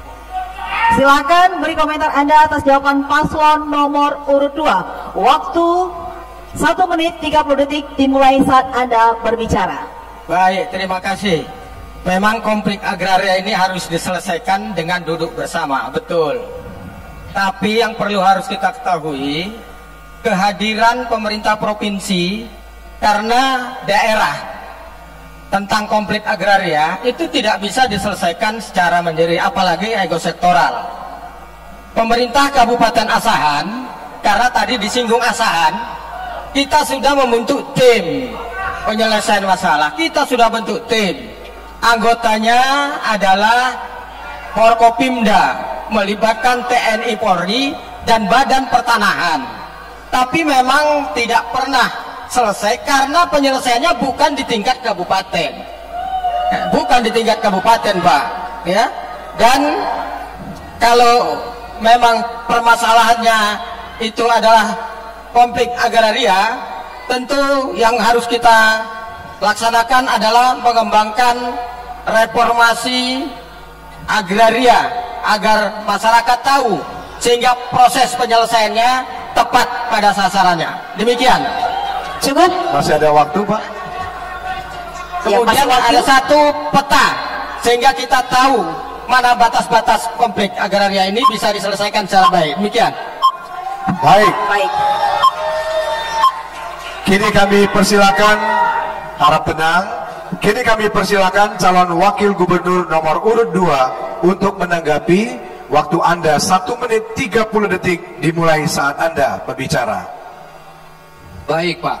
Silakan beri komentar Anda atas jawaban paslon nomor urut 2. Waktu 1 menit 30 detik dimulai saat Anda berbicara. Baik, terima kasih. Memang konflik agraria ini harus diselesaikan dengan duduk bersama, betul. Tapi yang perlu harus kita ketahui, kehadiran pemerintah provinsi karena daerah tentang konflik agraria itu tidak bisa diselesaikan secara mandiri, apalagi ego sektoral. Pemerintah Kabupaten Asahan, karena tadi disinggung Asahan, kita sudah membentuk tim penyelesaian masalah. Kita sudah bentuk tim. Anggotanya adalah Forkopimda, melibatkan TNI Polri dan Badan Pertanahan. Tapi memang tidak pernah selesai karena penyelesaiannya bukan di tingkat kabupaten. Bukan di tingkat kabupaten, Pak. Ya. Dan kalau memang permasalahannya itu adalah konflik agraria, tentu yang harus kita laksanakan adalah mengembangkan reformasi agraria agar masyarakat tahu, sehingga proses penyelesaiannya tepat pada sasarannya. Demikian. Cukup? Masih ada waktu, Pak? Kemudian ada satu peta, sehingga kita tahu mana batas-batas konflik agraria ini bisa diselesaikan secara baik. Demikian. Baik. Baik. Kini kami persilakan, harap tenang. Kini kami persilakan calon wakil gubernur nomor urut 2 untuk menanggapi. Waktu Anda 1 menit 30 detik dimulai saat Anda berbicara. Baik Pak,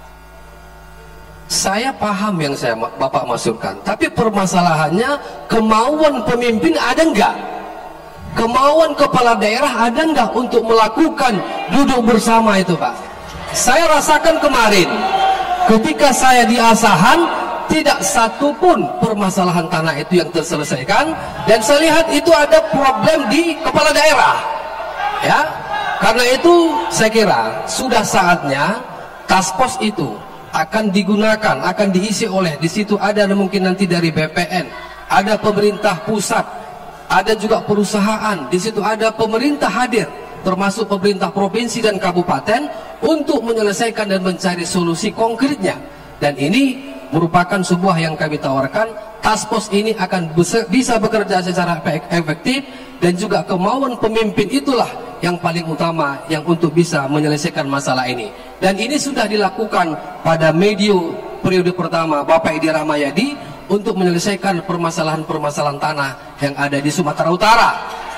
saya paham yang Bapak maksudkan, tapi permasalahannya kemauan pemimpin ada enggak? Kemauan kepala daerah ada enggak untuk melakukan duduk bersama itu Pak? Saya rasakan kemarin ketika saya di Asahan, tidak satu pun permasalahan tanah itu yang terselesaikan, dan saya lihat itu ada problem di kepala daerah. Ya, karena itu saya kira sudah saatnya task force itu akan digunakan, akan diisi oleh, di situ ada mungkin nanti dari BPN, ada pemerintah pusat, ada juga perusahaan, di situ ada pemerintah hadir, termasuk pemerintah provinsi dan kabupaten, untuk menyelesaikan dan mencari solusi konkretnya. Dan ini merupakan sebuah yang kami tawarkan. Task force ini akan bisa bekerja secara efektif, dan juga kemauan pemimpin itulah yang paling utama yang untuk bisa menyelesaikan masalah ini. Dan ini sudah dilakukan pada medio periode pertama Bapak Edi Rahmayadi untuk menyelesaikan permasalahan-permasalahan tanah yang ada di Sumatera Utara.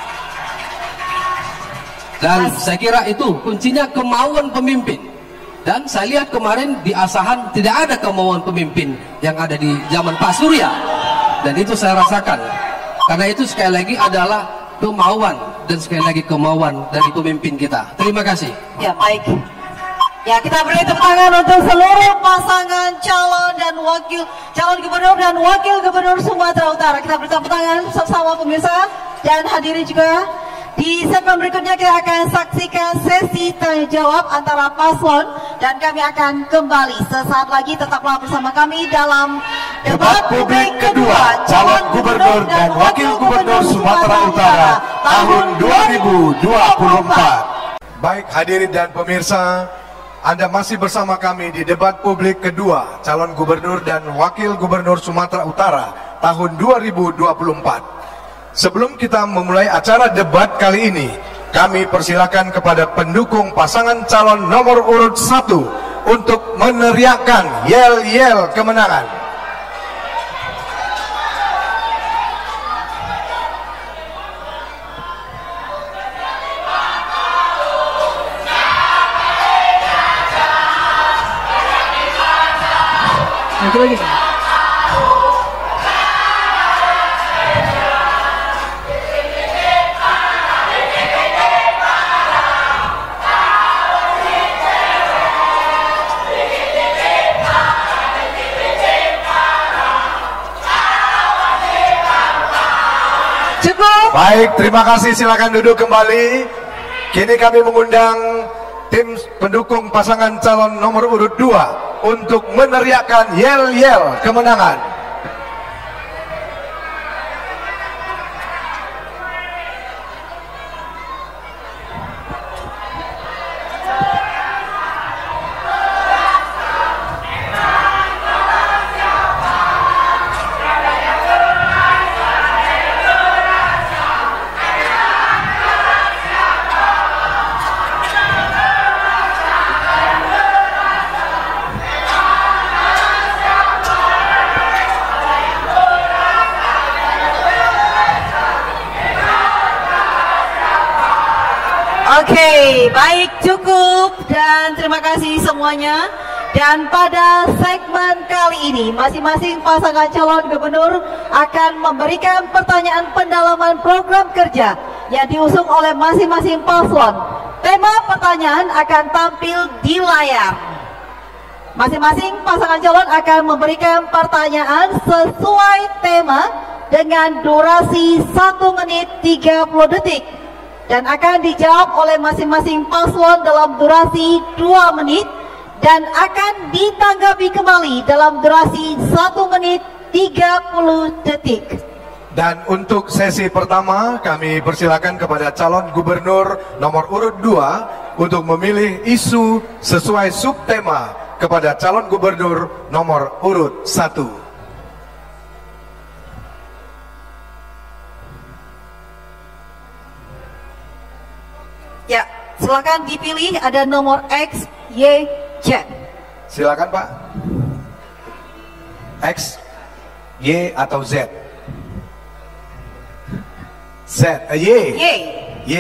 Dan saya kira itu kuncinya kemauan pemimpin. Dan saya lihat kemarin di Asahan tidak ada kemauan pemimpin yang ada di zaman Pak Surya. Dan itu saya rasakan. Karena itu sekali lagi adalah kemauan, dan sekali lagi kemauan dari pemimpin kita. Terima kasih. Ya, baik. Ya, kita beri tepuk tangan untuk seluruh pasangan calon gubernur dan wakil gubernur Sumatera Utara. Kita beri tepuk tangan bersama pemirsa, dan hadirin juga. Di segmen berikutnya kita akan saksikan sesi tanya jawab antara paslon, dan kami akan kembali sesaat lagi. Tetaplah bersama kami dalam debat publik kedua calon gubernur dan wakil gubernur Sumatera Utara tahun 2024. Baik hadirin dan pemirsa, Anda masih bersama kami di debat publik kedua calon gubernur dan wakil gubernur Sumatera Utara tahun 2024. Sebelum kita memulai acara debat kali ini, kami persilakan kepada pendukung pasangan calon nomor urut 1 untuk meneriakkan yel-yel kemenangan. Lagi. Baik, terima kasih. Silakan duduk kembali. Kini kami mengundang tim pendukung pasangan calon nomor urut 2 untuk meneriakkan yel-yel kemenangan. Oke, baik, cukup, dan terima kasih semuanya. Dan pada segmen kali ini, masing-masing pasangan calon gubernur akan memberikan pertanyaan pendalaman program kerja yang diusung oleh masing-masing paslon. Tema pertanyaan akan tampil di layar. Masing-masing pasangan calon akan memberikan pertanyaan sesuai tema dengan durasi 1 menit 30 detik. dan akan dijawab oleh masing-masing paslon dalam durasi 2 menit dan akan ditanggapi kembali dalam durasi 1 menit 30 detik. Dan untuk sesi pertama kami persilakan kepada calon gubernur nomor urut 2 untuk memilih isu sesuai subtema kepada calon gubernur nomor urut 1. Ya, silakan dipilih, ada nomor X, Y, Z. Silakan Pak. X, Y atau Z? Y. Y. Y.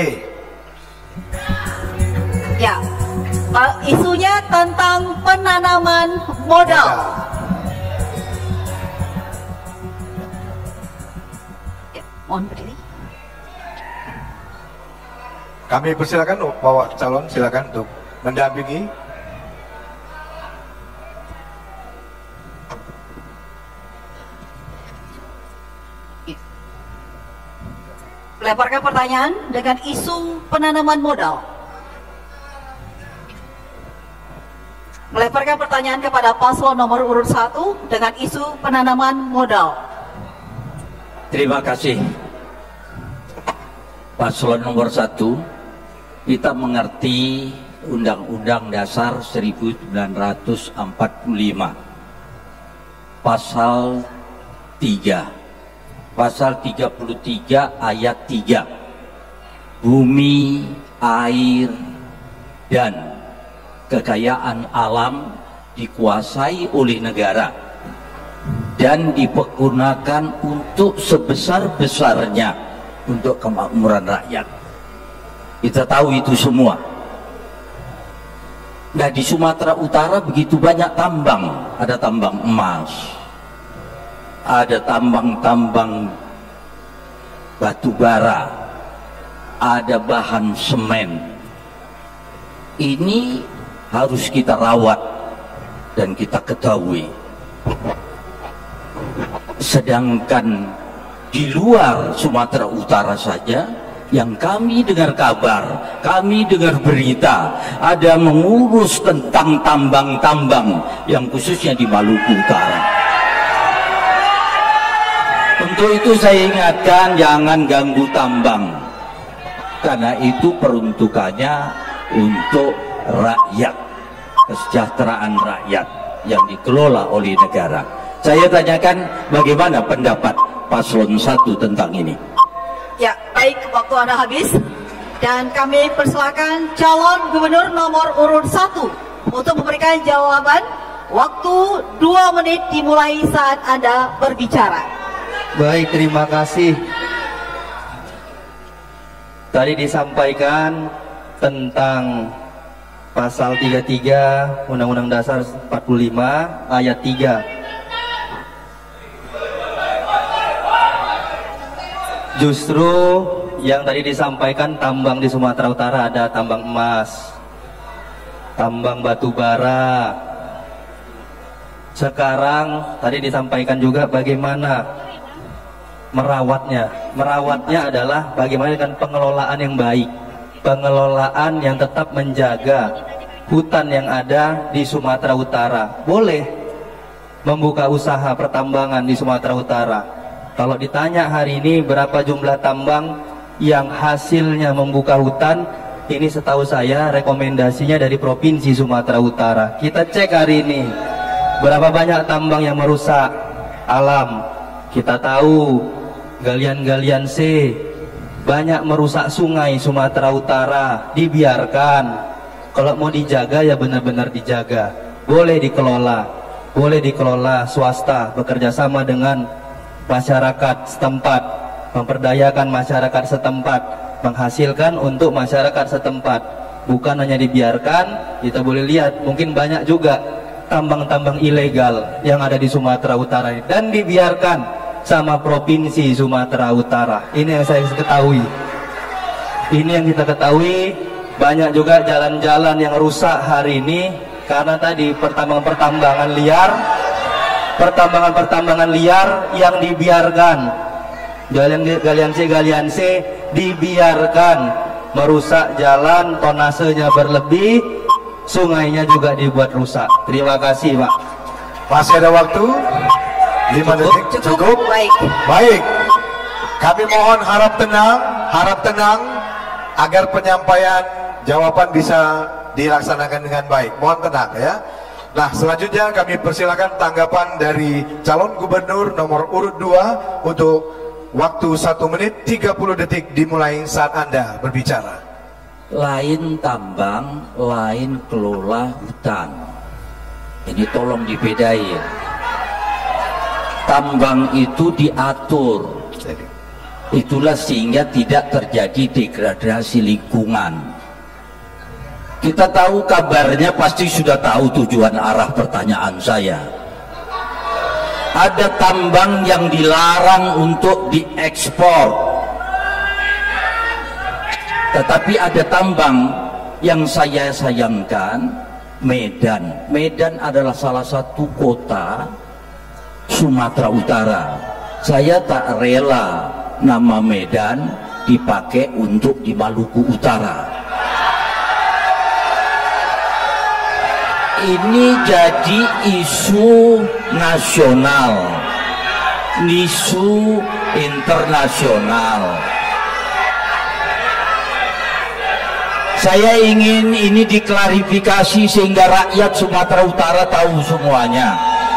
Ya, isunya tentang penanaman modal. Ya, mohon berdiri. Kami persilakan bawa calon, silakan untuk mendampingi. Lemparkan pertanyaan dengan isu penanaman modal. Melemparkan pertanyaan kepada paslon nomor urut 1 dengan isu penanaman modal. Terima kasih. Paslon nomor 1, kita mengerti Undang-Undang Dasar 1945 Pasal 3, Pasal 33 ayat 3, bumi, air, dan kekayaan alam dikuasai oleh negara dan dipergunakan untuk sebesar-besarnya untuk kemakmuran rakyat. Kita tahu itu semua. Nah, di Sumatera Utara begitu banyak tambang. Ada tambang emas, ada tambang-tambang batu bara, ada bahan semen. Ini harus kita rawat dan kita ketahui. Sedangkan di luar Sumatera Utara saja, yang kami dengar kabar, kami dengar berita, ada mengurus tentang tambang-tambang yang khususnya di Maluku Utara. Untuk itu saya ingatkan, jangan ganggu tambang, karena itu peruntukannya untuk rakyat, kesejahteraan rakyat yang dikelola oleh negara. Saya tanyakan bagaimana pendapat Paslon 1 tentang ini. Ya, baik, waktu Anda habis. Dan kami persilakan calon gubernur nomor urut 1 untuk memberikan jawaban. Waktu 2 menit dimulai saat Anda berbicara. Baik, terima kasih. Tadi disampaikan tentang Pasal 33 Undang-Undang Dasar 45 ayat 3. Justru yang tadi disampaikan tambang di Sumatera Utara ada tambang emas, tambang batu bara. Sekarang tadi disampaikan juga bagaimana merawatnya. Merawatnya adalah bagaimana dengan pengelolaan yang baik, pengelolaan yang tetap menjaga hutan yang ada di Sumatera Utara. Boleh membuka usaha pertambangan di Sumatera Utara. Kalau ditanya hari ini berapa jumlah tambang yang hasilnya membuka hutan, ini setahu saya rekomendasinya dari Provinsi Sumatera Utara. Kita cek hari ini berapa banyak tambang yang merusak alam. Kita tahu galian-galian C banyak merusak sungai Sumatera Utara. Dibiarkan. Kalau mau dijaga ya benar-benar dijaga. Boleh dikelola swasta bekerja sama dengan masyarakat setempat, memperdayakan masyarakat setempat, menghasilkan untuk masyarakat setempat, bukan hanya dibiarkan. Kita boleh lihat mungkin banyak juga tambang-tambang ilegal yang ada di Sumatera Utara ini, dan dibiarkan sama Provinsi Sumatera Utara. Ini yang saya ketahui, ini yang kita ketahui. Banyak juga jalan-jalan yang rusak hari ini karena tadi pertambangan liar yang dibiarkan. Galian C dibiarkan. merusak jalan, tonasenya berlebih, sungainya juga dibuat rusak. Terima kasih, Pak. Masih ada waktu 5 detik. Cukup? Baik. Baik. Kami mohon harap tenang agar penyampaian jawaban bisa dilaksanakan dengan baik. Mohon tenang ya. Nah, selanjutnya kami persilakan tanggapan dari calon gubernur nomor urut 2 untuk waktu 1 menit 30 detik dimulai saat Anda berbicara. Lain tambang, lain kelola hutan. Ini tolong dibedain. Tambang itu diatur. Itulah sehingga tidak terjadi degradasi lingkungan. Kita tahu kabarnya, pasti sudah tahu tujuan arah pertanyaan saya. Ada tambang yang dilarang untuk diekspor, tetapi ada tambang yang saya sayangkan, Medan. Medan adalah salah satu kota Sumatera Utara. Saya tak rela nama Medan dipakai untuk di Maluku Utara. Ini jadi isu nasional, isu internasional. Saya ingin ini diklarifikasi sehingga rakyat Sumatera Utara tahu semuanya.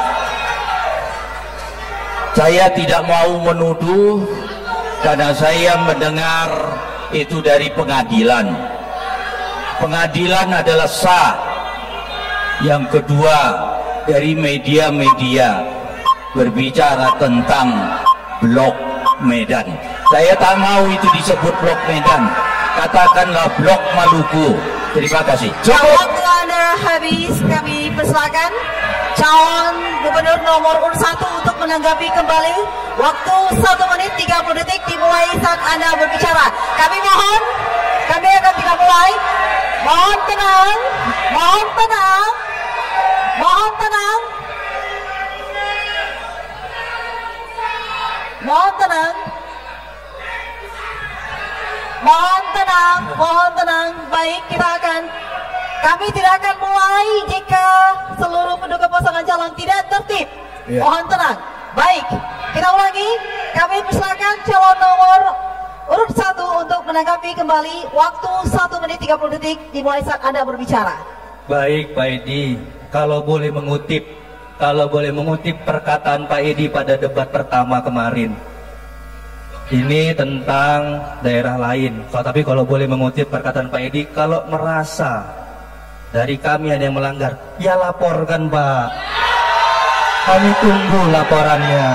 Saya tidak mau menuduh karena saya mendengar itu dari pengadilan. Pengadilan adalah sah. Yang kedua, dari media-media berbicara tentang blok Medan. Saya tak mau itu disebut blok Medan. Katakanlah blok Maluku. Terima kasih. Waktu Anda habis, kami persilakan calon gubernur nomor urut 1 untuk menanggapi kembali. Waktu 1 menit 30 detik dimulai saat Anda berbicara. Kami mohon, kami akan tidak mulai. Mohon tenang, mohon tenang, mohon tenang, mohon tenang, mohon tenang, mohon tenang. Baik, kami tidak akan mulai jika seluruh pendukung pasangan calon tidak tertib. Mohon tenang. Baik, kita ulangi. Kami persilakan calon nomor urut 1 untuk menanggapi kembali. Waktu 1 menit 30 detik dimulai saat Anda berbicara. Baik, Pak Edi, kalau boleh mengutip perkataan Pak Edi pada debat pertama kemarin. Ini tentang daerah lain. Tapi kalau boleh mengutip perkataan Pak Edi, kalau merasa dari kami ada yang melanggar, ya laporkan, Pak. Kami tunggu laporannya.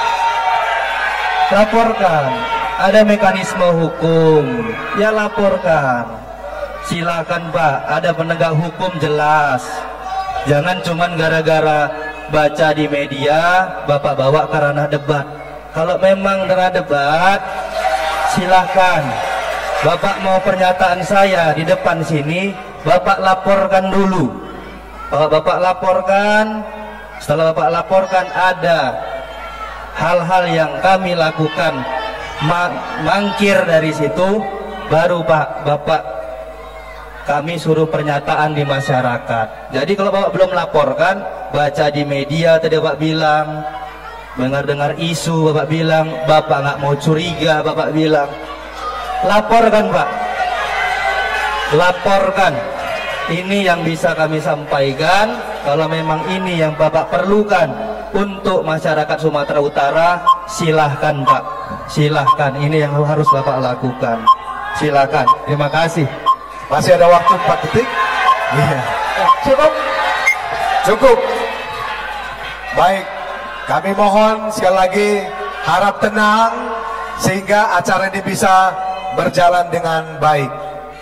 Laporkan. Ada mekanisme hukum, ya laporkan. Silakan, Pak. Ada penegak hukum jelas. Jangan cuman gara-gara baca di media Bapak bawa ke ranah debat. Kalau memang ranah debat, silakan. Bapak mau pernyataan saya di depan sini, Bapak laporkan dulu. Bapak laporkan. Setelah Bapak laporkan, ada hal-hal yang kami lakukan mangkir dari situ, baru Bapak kami suruh pernyataan di masyarakat. Jadi kalau Bapak belum laporkan, baca di media tadi Bapak bilang, dengar-dengar isu Bapak bilang, Bapak nggak mau curiga, Bapak bilang, laporkan, Pak. Laporkan. Ini yang bisa kami sampaikan. Kalau memang ini yang Bapak perlukan untuk masyarakat Sumatera Utara, silahkan, Pak. Silahkan, ini yang harus Bapak lakukan. Silahkan, terima kasih. Masih ada waktu 4 detik. Iya. Cukup. Cukup. Baik, kami mohon sekali lagi harap tenang sehingga acara ini bisa berjalan dengan baik.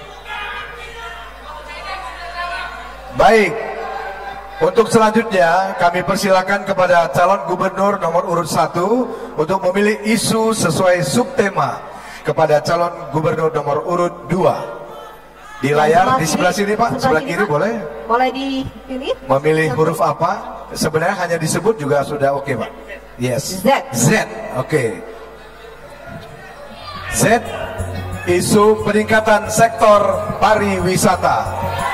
Baik, untuk selanjutnya kami persilakan kepada calon gubernur nomor urut 1 untuk memilih isu sesuai subtema kepada calon gubernur nomor urut 2. Di layar di sebelah sini, Pak, sebelah kiri, Pak. Boleh? Boleh dipilih. Memilih huruf apa? Sebenarnya hanya disebut juga sudah oke, Pak. Yes. Z. Z. Oke. Z. isu peningkatan sektor pariwisata.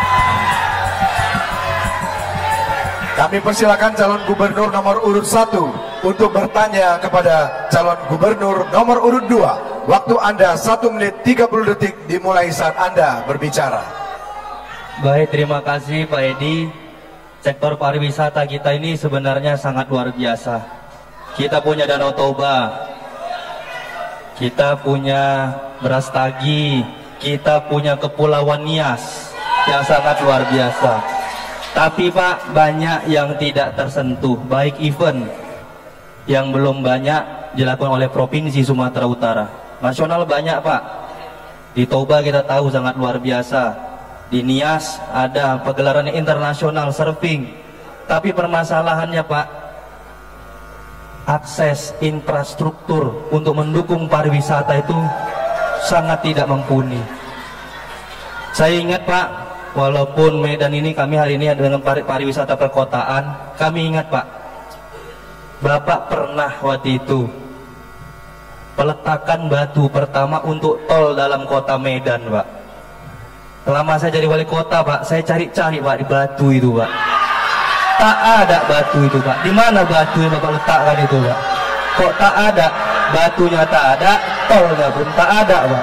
Kami persilakan calon gubernur nomor urut 1 untuk bertanya kepada calon gubernur nomor urut 2. Waktu Anda 1 menit 30 detik dimulai saat Anda berbicara. Baik, terima kasih Pak Edi. Sektor pariwisata kita ini sebenarnya sangat luar biasa. Kita punya Danau Toba, kita punya Brastagi, kita punya Kepulauan Nias yang sangat luar biasa. Tapi Pak, banyak yang tidak tersentuh, baik event yang belum banyak dilakukan oleh Provinsi Sumatera Utara. Nasional banyak Pak. Di Toba kita tahu sangat luar biasa. Di Nias ada pegelaran internasional surfing. Tapi permasalahannya Pak, akses infrastruktur untuk mendukung pariwisata itu sangat tidak mumpuni. Saya ingat Pak, walaupun Medan ini kami hari ini dengan pariwisata perkotaan, kami ingat Pak, Bapak pernah waktu itu peletakan batu pertama untuk tol dalam kota Medan Pak. Selama saya jadi wali kota Pak, saya cari-cari Pak di batu itu Pak. Tak ada batu itu Pak. Di mana batu yang Bapak letakkan itu Pak? Kok tak ada? Batunya tak ada, tolnya pun tak ada Pak.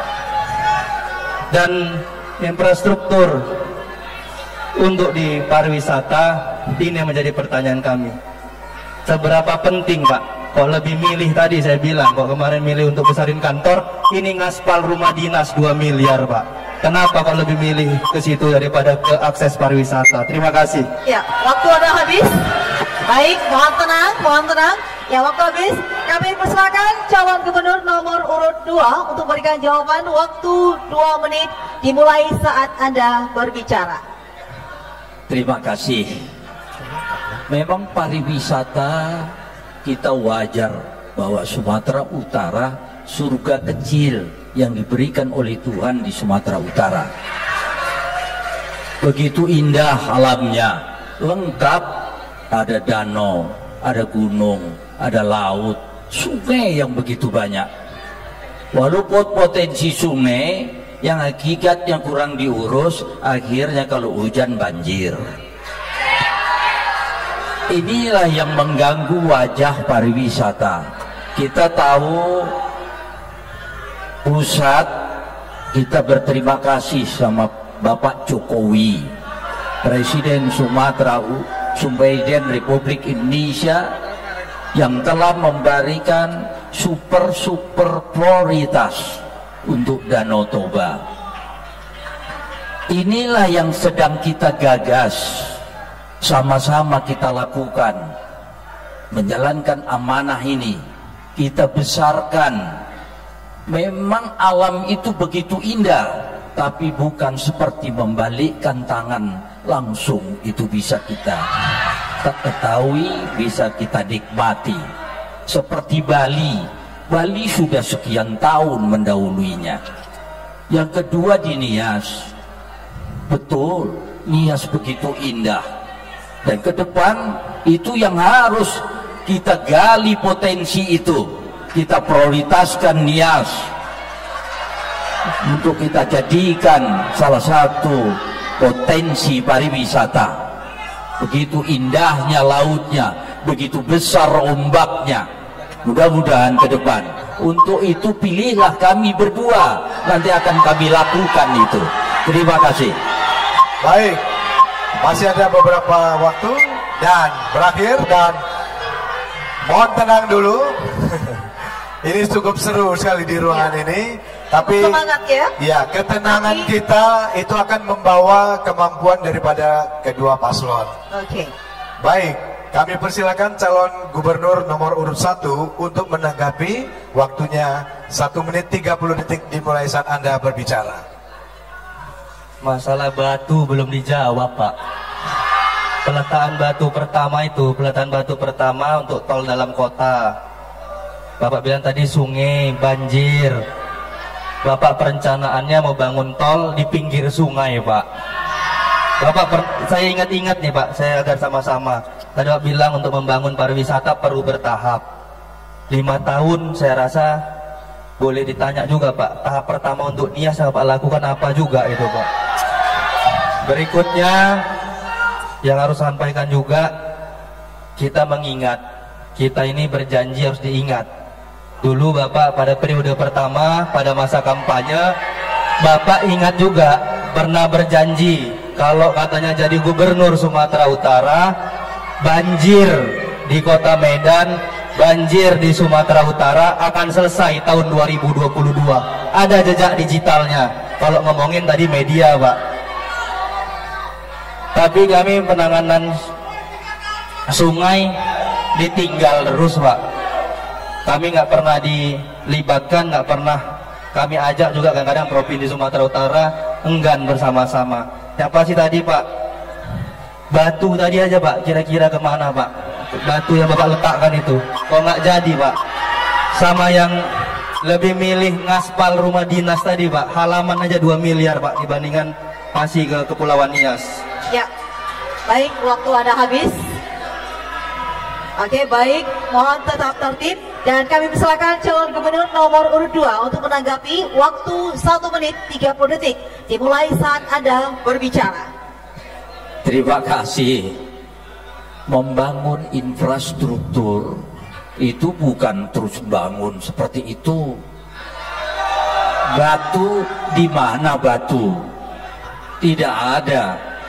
Dan infrastruktur untuk di pariwisata ini yang menjadi pertanyaan kami. Seberapa penting Pak? Kok lebih milih tadi saya bilang, kok kemarin milih untuk besarin kantor, ini ngaspal rumah dinas 2 miliar Pak. Kenapa kok lebih milih ke situ daripada ke akses pariwisata? Terima kasih. Ya, waktu Anda habis. Baik, mohon tenang, mohon tenang. Ya, waktu habis. Kami persilakan calon gubernur nomor urut 2 untuk memberikan jawaban. Waktu 2 menit dimulai saat Anda berbicara. Terima kasih. Memang pariwisata kita wajar bahwa Sumatera Utara surga kecil yang diberikan oleh Tuhan di Sumatera Utara. Begitu indah alamnya, lengkap, ada danau, ada gunung, ada laut, sungai yang begitu banyak. Walaupun potensi sungai yang hakikatnya kurang diurus, akhirnya kalau hujan banjir. Inilah yang mengganggu wajah pariwisata. Kita tahu pusat, kita berterima kasih sama Bapak Jokowi, Presiden Presiden Republik Indonesia, yang telah memberikan super prioritas untuk Danau Toba. Inilah yang sedang kita gagas, sama-sama kita lakukan, menjalankan amanah ini, kita besarkan. Memang alam itu begitu indah, tapi bukan seperti membalikkan tangan langsung itu bisa kita ketahui, bisa kita nikmati. Seperti Bali, Bali sudah sekian tahun mendahuluinya. Yang kedua di Nias, betul, Nias begitu indah. Dan ke depan itu yang harus kita gali potensi itu. Kita prioritaskan Nias untuk kita jadikan salah satu potensi pariwisata. Begitu indahnya lautnya, begitu besar ombaknya. Mudah-mudahan ke depan. Untuk itu pilihlah kami berdua, nanti akan kami lakukan itu. Terima kasih. Baik, masih ada beberapa waktu dan berakhir, dan mohon tenang dulu. Ini cukup seru sekali di ruangan ini, tapi semangat ya. Ya, ketenangan kita itu akan membawa kemampuan daripada kedua paslon. Oke. Baik, kami persilakan calon gubernur nomor urut 1 untuk menanggapi. Waktunya 1 menit 30 detik dimulai saat Anda berbicara. Masalah batu belum dijawab Pak. Peletakan batu pertama untuk tol dalam kota. Bapak bilang tadi sungai, banjir. Bapak perencanaannya mau bangun tol di pinggir sungai Pak. Saya ingat-ingat nih Pak, saya agar sama-sama. Tadi Bapak bilang untuk membangun pariwisata perlu bertahap. 5 tahun saya rasa boleh ditanya juga Pak, tahap pertama untuk nias Pak lakukan apa juga itu Pak. Berikutnya yang harus sampaikan juga, kita mengingat, kita ini berjanji harus diingat. Dulu Bapak pada periode pertama pada masa kampanye, Bapak ingat juga pernah berjanji kalau katanya jadi gubernur Sumatera Utara, banjir di kota Medan, banjir di Sumatera Utara akan selesai tahun 2022. Ada jejak digitalnya kalau ngomongin tadi media Pak. Tapi kami penanganan sungai ditinggal terus Pak. Kami nggak pernah dilibatkan, nggak pernah kami ajak juga, kadang-kadang Provinsi Sumatera Utara enggan bersama-sama. Yang pasti tadi Pak, batu tadi aja Pak, kira-kira kemana Pak? Batu yang Bapak letakkan itu kok nggak jadi Pak, sama yang lebih milih ngaspal rumah dinas tadi Pak, halaman aja 2 miliar Pak dibandingkan masih ke Kepulauan Nias. Ya, baik, waktu Anda habis. Oke, baik, mohon tetap tertib dan kami persilakan calon gubernur nomor urut 2 untuk menanggapi. Waktu 1 menit 30 detik dimulai saat Anda berbicara. Terima kasih. Membangun infrastruktur itu bukan terus bangun seperti itu. Batu di mana batu? Tidak ada.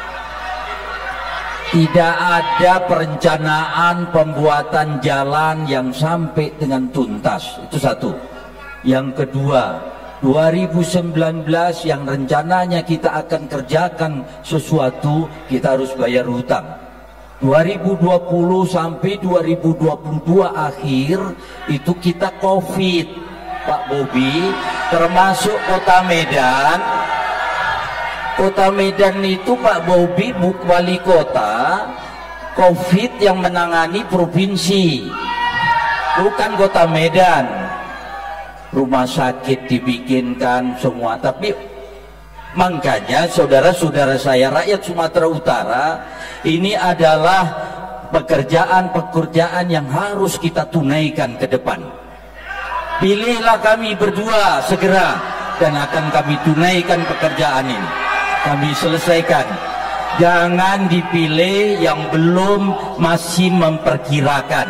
Tidak ada perencanaan pembuatan jalan yang sampai dengan tuntas. Itu satu. Yang kedua, 2019 yang rencananya kita akan kerjakan sesuatu, kita harus bayar hutang. 2020 sampai 2022 akhir itu kita COVID Pak Bobi, termasuk Kota Medan. Kota Medan itu Pak Bobi wali kota, COVID yang menangani provinsi, bukan Kota Medan. Rumah sakit dibikinkan semua, tapi makanya saudara-saudara saya rakyat Sumatera Utara, ini adalah pekerjaan-pekerjaan yang harus kita tunaikan ke depan. Pilihlah kami berdua segera dan akan kami tunaikan pekerjaan ini. Kami selesaikan. Jangan dipilih yang belum masih memperkirakan.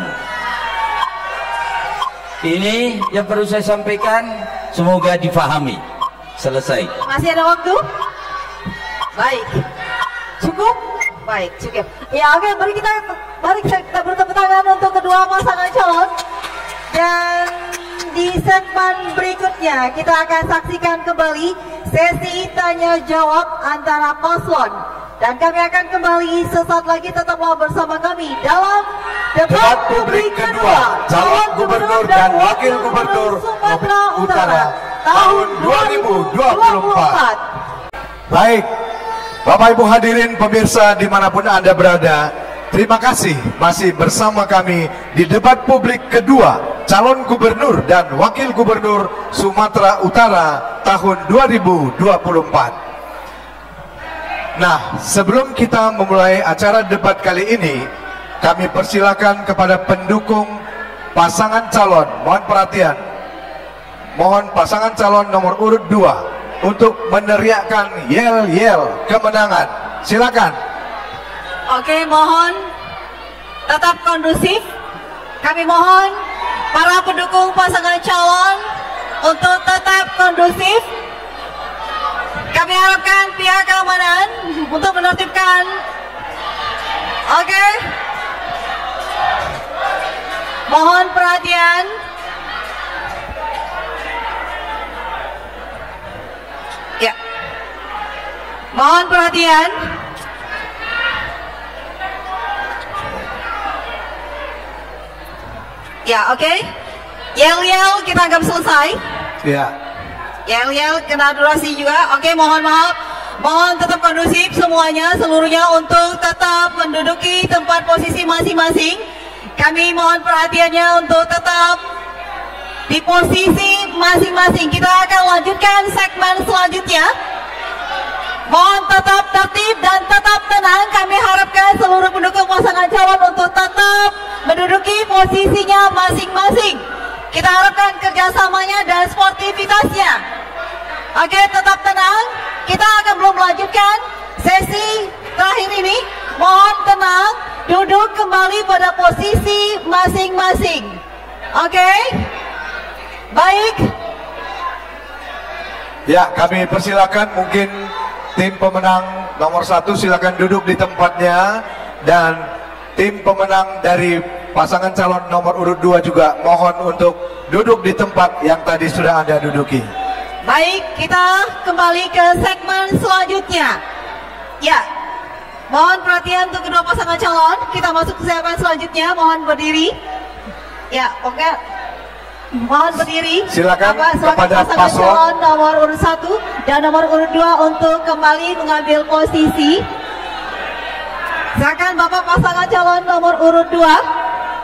Ini yang perlu saya sampaikan, semoga difahami. Selesai. Masih ada waktu? Baik. Cukup? Baik, cukup. Ya, oke, mari kita bertepuk tangan untuk kedua pasangan calon. Dan di segmen berikutnya kita akan saksikan kembali sesi tanya jawab antara paslon. Dan kami akan kembali sesaat lagi, tetaplah bersama kami dalam debat publik kedua calon gubernur dan wakil gubernur Sumatera Utara tahun 2024. Baik, Bapak Ibu hadirin pemirsa dimanapun Anda berada, terima kasih masih bersama kami di debat publik kedua calon gubernur dan wakil gubernur Sumatera Utara tahun 2024. Nah, sebelum kita memulai acara debat kali ini, kami persilakan kepada pendukung pasangan calon, mohon perhatian, mohon pasangan calon nomor urut 2 untuk meneriakkan yel-yel kemenangan. Silakan. Oke, mohon tetap kondusif. Kami mohon para pendukung pasangan calon untuk tetap kondusif. Kami harapkan pihak keamanan untuk menertibkan. Oke. Mohon perhatian. Ya. Mohon perhatian. Ya, oke. Yel-yel kita anggap selesai. Ya. Yel-yel kena durasi juga. Oke, mohon maaf. Mohon tetap kondusif semuanya, seluruhnya untuk tetap menduduki tempat posisi masing-masing. Kami mohon perhatiannya untuk tetap di posisi masing-masing. Kita akan lanjutkan segmen selanjutnya. Mohon tetap tertib dan tetap tenang. Kami harapkan seluruh pendukung pasangan calon untuk tetap menduduki posisinya masing-masing. kita harapkan kerjasamanya dan sportivitasnya. Oke, tetap tenang. Kita akan belum melanjutkan sesi terakhir ini. Mohon tenang, duduk kembali pada posisi masing-masing. Oke, baik. Ya, kami persilakan mungkin tim pemenang nomor 1 silakan duduk di tempatnya, dan tim pemenang dari pasangan calon nomor urut 2 juga mohon untuk duduk di tempat yang tadi sudah Anda duduki. Baik, kita kembali ke segmen selanjutnya. Ya, mohon perhatian untuk kedua pasangan calon. Kita masuk ke segmen selanjutnya. Mohon berdiri. Ya, oke. Mohon berdiri. Silakan kepada pasangan paslon calon nomor urut 1 dan nomor urut 2 untuk kembali mengambil posisi. Silakan Bapak pasangan calon nomor urut 2.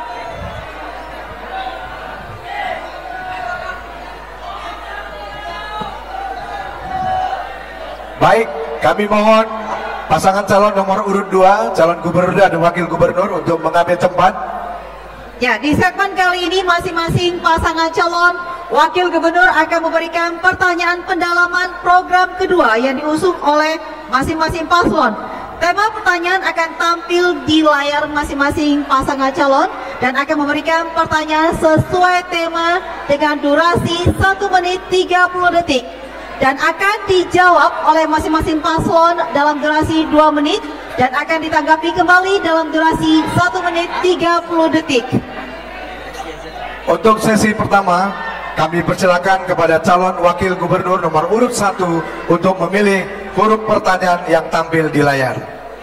Baik, kami mohon pasangan calon nomor urut 2, calon gubernur dan wakil gubernur untuk mengambil tempat. Ya, di segmen kali ini masing-masing pasangan calon wakil gubernur akan memberikan pertanyaan pendalaman program kedua yang diusung oleh masing-masing paslon. Tema pertanyaan akan tampil di layar masing-masing pasangan calon dan akan memberikan pertanyaan sesuai tema dengan durasi 1 menit 30 detik. Dan akan dijawab oleh masing-masing paslon dalam durasi 2 menit dan akan ditanggapi kembali dalam durasi 1 menit 30 detik. Untuk sesi pertama, kami persilakan kepada calon wakil gubernur nomor urut 1 untuk memilih huruf pertanyaan yang tampil di layar.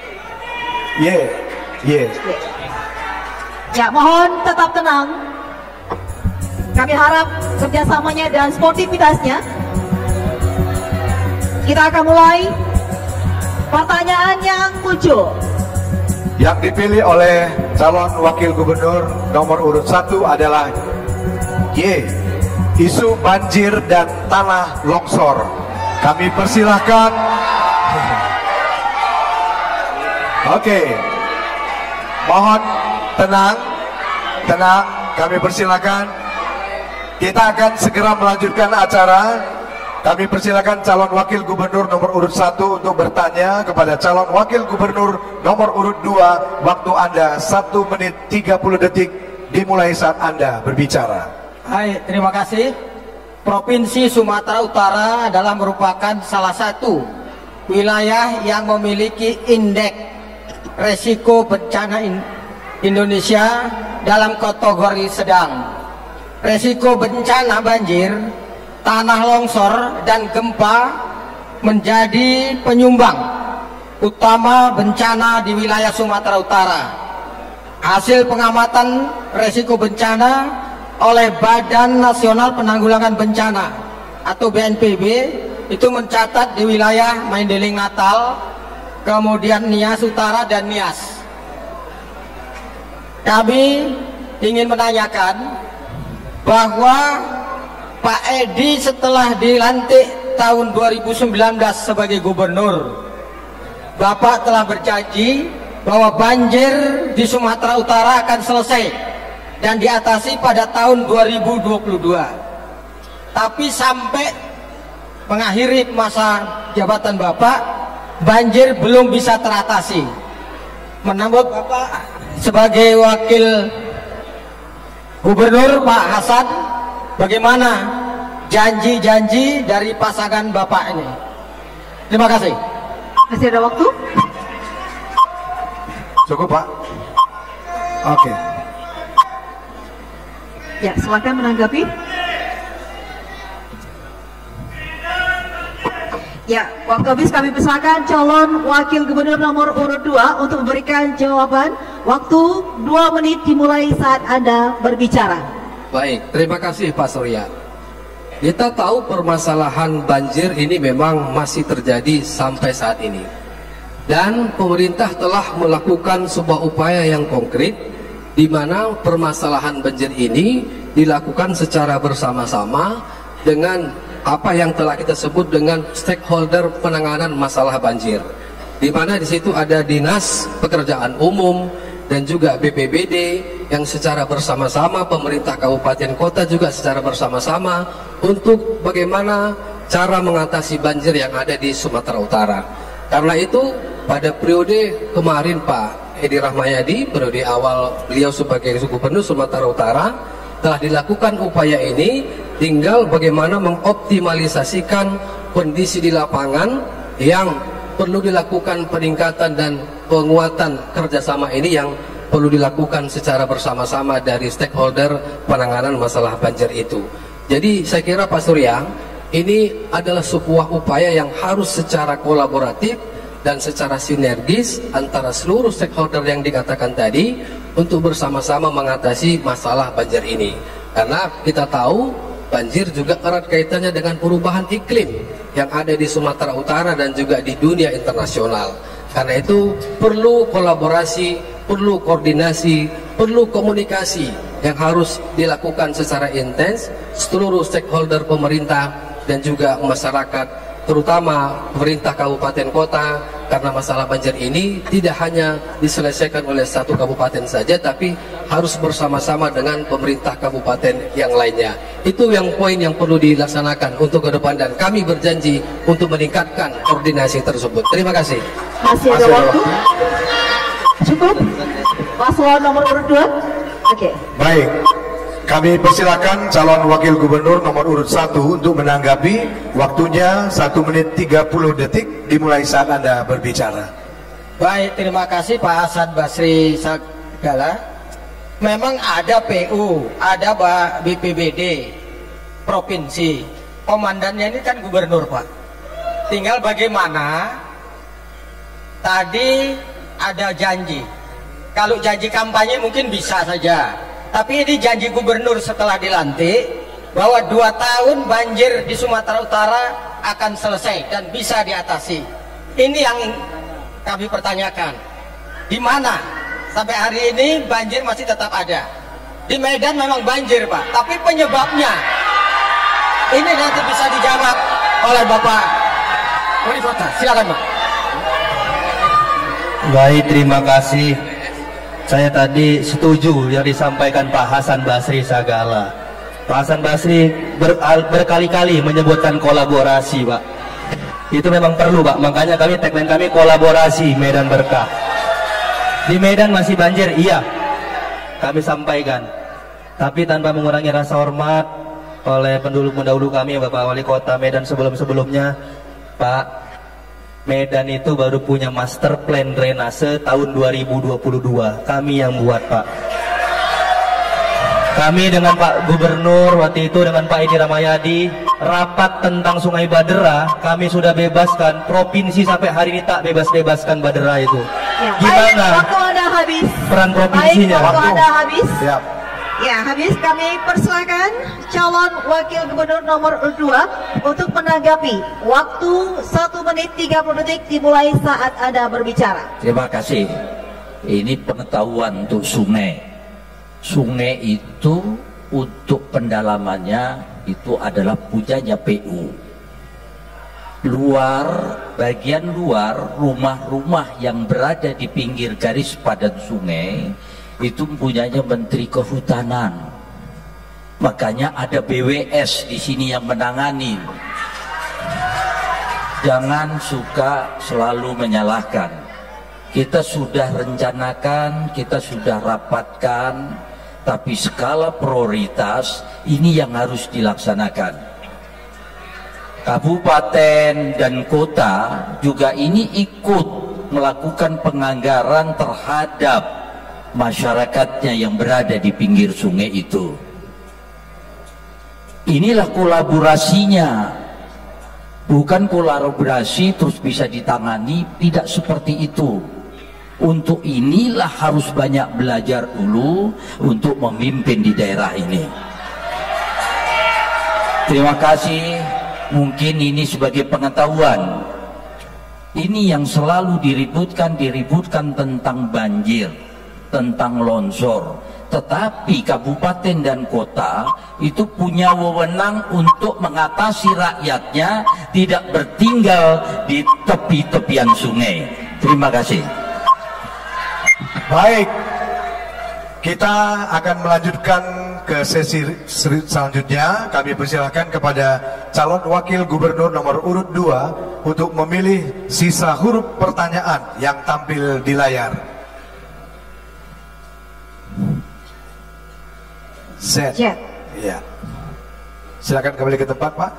Ya, mohon tetap tenang. Kami harap kerjasamanya dan sportivitasnya. Kita akan mulai pertanyaan yang muncul. Yang dipilih oleh calon wakil gubernur nomor urut 1 adalah Y, isu banjir dan tanah longsor. Kami persilahkan. Oke, mohon tenang, kami persilahkan. Kita akan segera melanjutkan acara. Kami persilakan calon wakil gubernur nomor urut 1 untuk bertanya kepada calon wakil gubernur nomor urut 2. Waktu Anda 1 menit 30 detik dimulai saat Anda berbicara. Hai, terima kasih. Provinsi Sumatera Utara adalah merupakan salah satu wilayah yang memiliki indeks resiko bencana Indonesia dalam kategori sedang. Resiko bencana banjir, tanah longsor dan gempa menjadi penyumbang utama bencana di wilayah Sumatera Utara. Hasil pengamatan resiko bencana oleh Badan Nasional Penanggulangan Bencana atau BNPB itu mencatat di wilayah Maindering Natal, kemudian Nias Utara dan Nias. Kami ingin menanyakan bahwa Pak Edi setelah dilantik tahun 2019 sebagai gubernur, Bapak telah berjanji bahwa banjir di Sumatera Utara akan selesai dan diatasi pada tahun 2022. Tapi sampai mengakhiri masa jabatan Bapak, banjir belum bisa teratasi. Menurut Bapak sebagai wakil gubernur Pak Hasan, bagaimana janji-janji dari pasangan Bapak ini? Terima kasih. Masih ada waktu? Cukup, Pak? Oke. Ya, silakan menanggapi. Ya, waktu habis. Kami persilakan calon wakil gubernur nomor urut 2 untuk memberikan jawaban. Waktu 2 menit dimulai saat Anda berbicara. Baik, terima kasih Pak Surya. Kita tahu permasalahan banjir ini memang masih terjadi sampai saat ini. Dan pemerintah telah melakukan sebuah upaya yang konkret di mana permasalahan banjir ini dilakukan secara bersama-sama dengan apa yang telah kita sebut dengan stakeholder penanganan masalah banjir. Di mana di situ ada Dinas Pekerjaan Umum, dan juga BPBD yang secara bersama-sama, pemerintah kabupaten kota juga secara bersama-sama untuk bagaimana cara mengatasi banjir yang ada di Sumatera Utara. Karena itu pada periode kemarin Pak Edi Rahmayadi, periode awal beliau sebagai Gubernur Sumatera Utara, telah dilakukan upaya ini, tinggal bagaimana mengoptimalisasikan kondisi di lapangan yang perlu dilakukan peningkatan dan penguatan kerjasama ini yang perlu dilakukan secara bersama-sama dari stakeholder penanganan masalah banjir itu. Jadi saya kira Pak Surya, ini adalah sebuah upaya yang harus secara kolaboratif dan secara sinergis antara seluruh stakeholder yang dikatakan tadi untuk bersama-sama mengatasi masalah banjir ini. Karena kita tahu banjir juga erat kaitannya dengan perubahan iklim yang ada di Sumatera Utara dan juga di dunia internasional. Karena itu perlu kolaborasi, perlu koordinasi, perlu komunikasi yang harus dilakukan secara intens seluruh stakeholder pemerintah dan juga masyarakat, terutama pemerintah kabupaten kota, karena masalah banjir ini tidak hanya diselesaikan oleh satu kabupaten saja, tapi harus bersama-sama dengan pemerintah kabupaten yang lainnya. Itu yang poin yang perlu dilaksanakan untuk ke depan, dan kami berjanji untuk meningkatkan koordinasi tersebut. Terima kasih. Masih ada waktu? Cukup? Paslon nomor urut 2? Oke. Baik, kami persilakan calon wakil gubernur nomor urut 1 untuk menanggapi. Waktunya 1 menit 30 detik dimulai saat Anda berbicara. Baik, terima kasih Pak Hasan Basri Sagala. Memang ada PU, ada BPBD provinsi, komandannya ini kan gubernur Pak. Tinggal bagaimana tadi ada janji. Kalau janji kampanye mungkin bisa saja, tapi ini janji gubernur setelah dilantik bahwa 2 tahun banjir di Sumatera Utara akan selesai dan bisa diatasi. Ini yang kami pertanyakan. Di mana sampai hari ini banjir masih tetap ada? Di Medan memang banjir Pak, tapi penyebabnya ini nanti bisa dijawab oleh Bapak Wali Kota. Silakan Pak. Baik, terima kasih. Saya tadi setuju yang disampaikan Pak Hasan Basri Sagala. Pak Hasan Basri berkali-kali menyebutkan kolaborasi, Pak. Itu memang perlu, Pak. Makanya tagline kami kolaborasi Medan Berkah. Di Medan masih banjir, iya. Kami sampaikan. Tapi tanpa mengurangi rasa hormat oleh pendahulu kami, Bapak Wali Kota Medan sebelum-sebelumnya, Pak, Medan itu baru punya master plan drainase tahun 2022. Kami yang buat, Pak. Kami dengan Pak Gubernur waktu itu dengan Pak Edi Rahmayadi rapat tentang Sungai Badera. Kami sudah bebaskan, provinsi sampai hari ini tak bebaskan Badera itu. Ya, gimana? Waktu Anda habis. Peran provinsinya. Waktu Anda habis. Siap. Ya, habis. Kami persilakan calon wakil gubernur nomor 2 untuk menanggapi. Waktu 1 menit 30 detik dimulai saat Anda berbicara. Terima kasih. Ini pengetahuan untuk sungai. Sungai itu untuk pendalamannya itu adalah punyanya PU. Bagian luar rumah-rumah yang berada di pinggir garis padan sungai itu punyanya Menteri Kehutanan. Makanya ada BWS di sini yang menangani. Jangan suka selalu menyalahkan. Kita sudah rencanakan, kita sudah rapatkan, tapi skala prioritas ini yang harus dilaksanakan. Kabupaten dan kota juga ini ikut melakukan penganggaran terhadap masyarakatnya yang berada di pinggir sungai itu. Inilah kolaborasinya, bukan kolaborasi terus bisa ditangani, tidak seperti itu. Untuk inilah harus banyak belajar dulu untuk memimpin di daerah ini. Terima kasih. Mungkin ini sebagai pengetahuan. Ini yang selalu diributkan tentang banjir, tentang longsor. Tetapi kabupaten dan kota itu punya wewenang untuk mengatasi rakyatnya tidak bertinggal di tepi-tepian sungai. Terima kasih. Baik, Kita akan melanjutkan ke sesi selanjutnya. Kami persilahkan kepada calon wakil gubernur nomor urut 2 untuk memilih sisa huruf pertanyaan yang tampil di layar. Z. Ya. Silakan kembali ke tempat, Pak.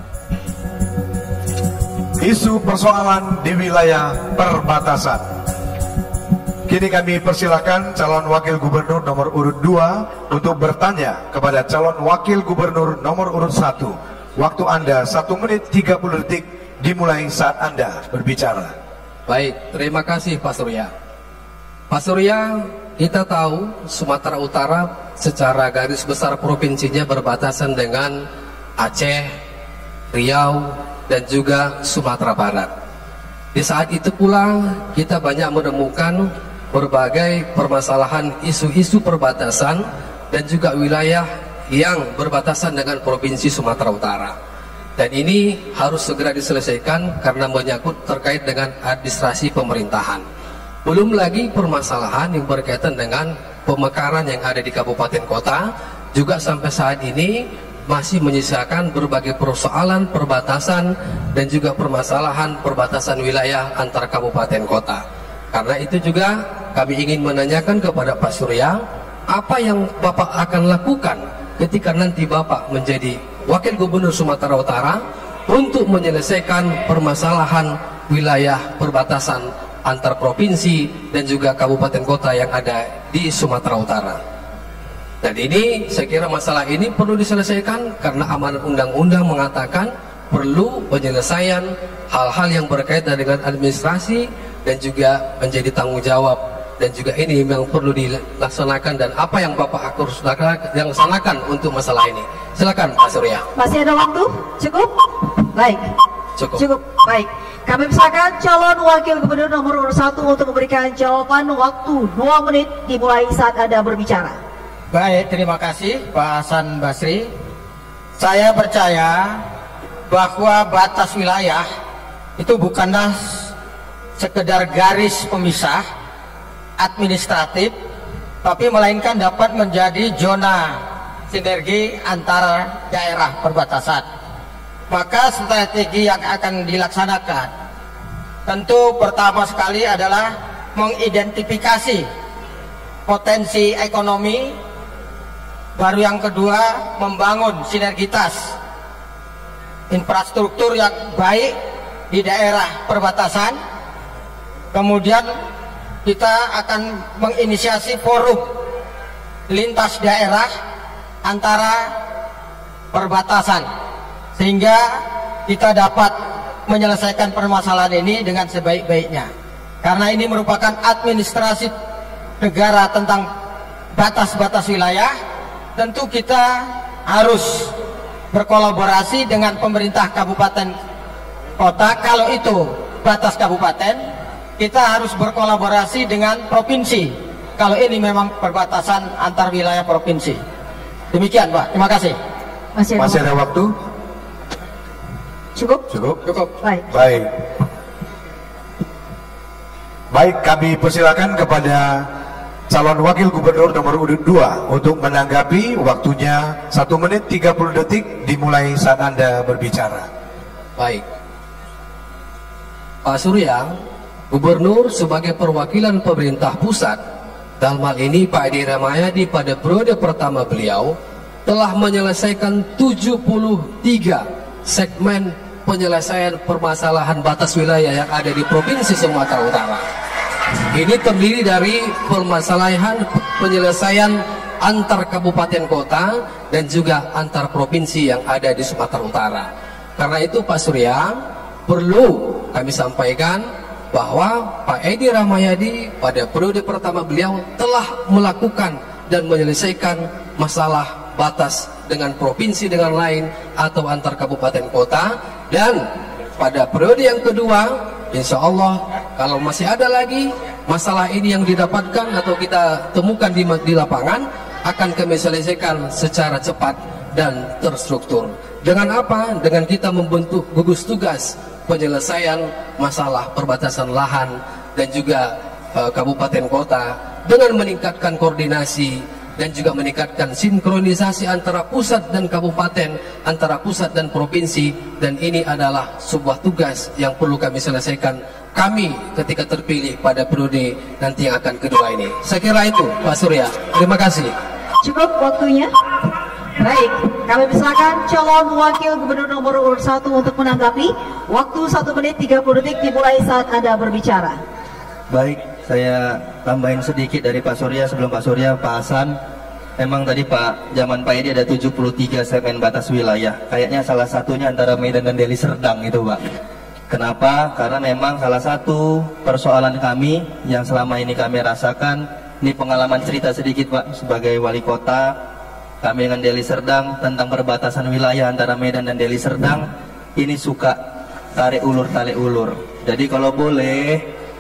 Isu persoalan di wilayah perbatasan. Kini kami persilakan calon wakil gubernur nomor urut 2 untuk bertanya kepada calon wakil gubernur nomor urut 1. Waktu Anda 1 menit 30 detik dimulai saat Anda berbicara. Baik, terima kasih Pak Surya. Pak Surya, kita tahu Sumatera Utara secara garis besar provinsinya berbatasan dengan Aceh, Riau, dan juga Sumatera Barat. Di saat itu pula kita banyak menemukan berbagai permasalahan isu-isu perbatasan dan juga wilayah yang berbatasan dengan Provinsi Sumatera Utara. Dan ini harus segera diselesaikan karena menyangkut terkait dengan administrasi pemerintahan. Belum lagi permasalahan yang berkaitan dengan pemekaran yang ada di kabupaten kota, juga sampai saat ini masih menyisakan berbagai persoalan perbatasan dan juga permasalahan perbatasan wilayah antar kabupaten kota. Karena itu juga kami ingin menanyakan kepada Pak Surya, apa yang Bapak akan lakukan ketika nanti Bapak menjadi Wakil Gubernur Sumatera Utara untuk menyelesaikan permasalahan wilayah perbatasan antar provinsi dan juga kabupaten kota yang ada di Sumatera Utara. Dan ini saya kira masalah ini perlu diselesaikan karena amanat undang-undang mengatakan perlu penyelesaian hal-hal yang berkaitan dengan administrasi dan juga menjadi tanggung jawab, dan juga ini yang perlu dilaksanakan dan apa yang Bapak harus laksanakan untuk masalah ini. Silakan Pak Surya. Masih ada waktu? Cukup? Baik. Cukup. Baik. Kami persilakan calon wakil gubernur nomor urut 1 untuk memberikan jawaban. Waktu 2 menit dimulai saat Anda berbicara. Baik, terima kasih Pak Hasan Basri. Saya percaya bahwa batas wilayah itu bukanlah sekedar garis pemisah administratif, tapi melainkan dapat menjadi zona sinergi antar daerah perbatasan. Maka strategi yang akan dilaksanakan tentu pertama sekali adalah mengidentifikasi potensi ekonomi, baru yang kedua membangun sinergitas infrastruktur yang baik di daerah perbatasan. Kemudian kita akan menginisiasi forum lintas daerah antara perbatasan sehingga kita dapat menyelesaikan permasalahan ini dengan sebaik-baiknya. Karena ini merupakan administrasi negara tentang batas-batas wilayah, tentu kita harus berkolaborasi dengan pemerintah kabupaten kota. Kalau itu batas kabupaten, kita harus berkolaborasi dengan provinsi kalau ini memang perbatasan antar wilayah provinsi. Demikian Pak, terima kasih. Masih ada waktu? Cukup? Cukup. Baik. Baik, kami persilakan kepada calon wakil gubernur nomor urut 2 untuk menanggapi. Waktunya 1 menit 30 detik dimulai saat Anda berbicara. Baik. Pak Surya, Gubernur sebagai perwakilan pemerintah pusat, dalam hal ini Pak Edi Rahmayadi pada periode pertama beliau telah menyelesaikan 73 segmen penyelesaian permasalahan batas wilayah yang ada di Provinsi Sumatera Utara. Ini terdiri dari permasalahan penyelesaian antar kabupaten kota dan juga antar provinsi yang ada di Sumatera Utara. Karena itu Pak Surya, perlu kami sampaikan bahwa Pak Edi Rahmayadi pada periode pertama beliau telah melakukan dan menyelesaikan masalah batas dengan provinsi dengan lain atau antar kabupaten kota, dan pada periode yang kedua insya Allah kalau masih ada lagi masalah ini yang didapatkan atau kita temukan di lapangan, akan kami selesaikan secara cepat dan terstruktur. Dengan apa? Dengan kita membentuk gugus tugas penyelesaian masalah perbatasan lahan dan juga kabupaten kota dengan meningkatkan koordinasi dan juga meningkatkan sinkronisasi antara pusat dan kabupaten, antara pusat dan provinsi, dan ini adalah sebuah tugas yang perlu kami selesaikan kami ketika terpilih pada periode nanti yang akan kedua ini. Saya kira itu Pak Surya. Terima kasih. Cukup waktunya. Baik, kami persilakan calon wakil gubernur nomor urut 1 untuk menanggapi. Waktu 1 menit 30 detik dimulai saat Anda berbicara. Baik, saya tambahin sedikit dari Pak Surya. Sebelum Pak Surya, Pak Hasan, memang tadi zaman Pak Edi ada 73 segmen batas wilayah. Kayaknya salah satunya antara Medan dan Deli Serdang itu, Pak. Kenapa? Karena memang salah satu persoalan kami yang selama ini kami rasakan, ini pengalaman cerita sedikit Pak, sebagai wali kota, kami dengan Deli Serdang tentang perbatasan wilayah antara Medan dan Deli Serdang, ini suka tarik ulur. Jadi kalau boleh,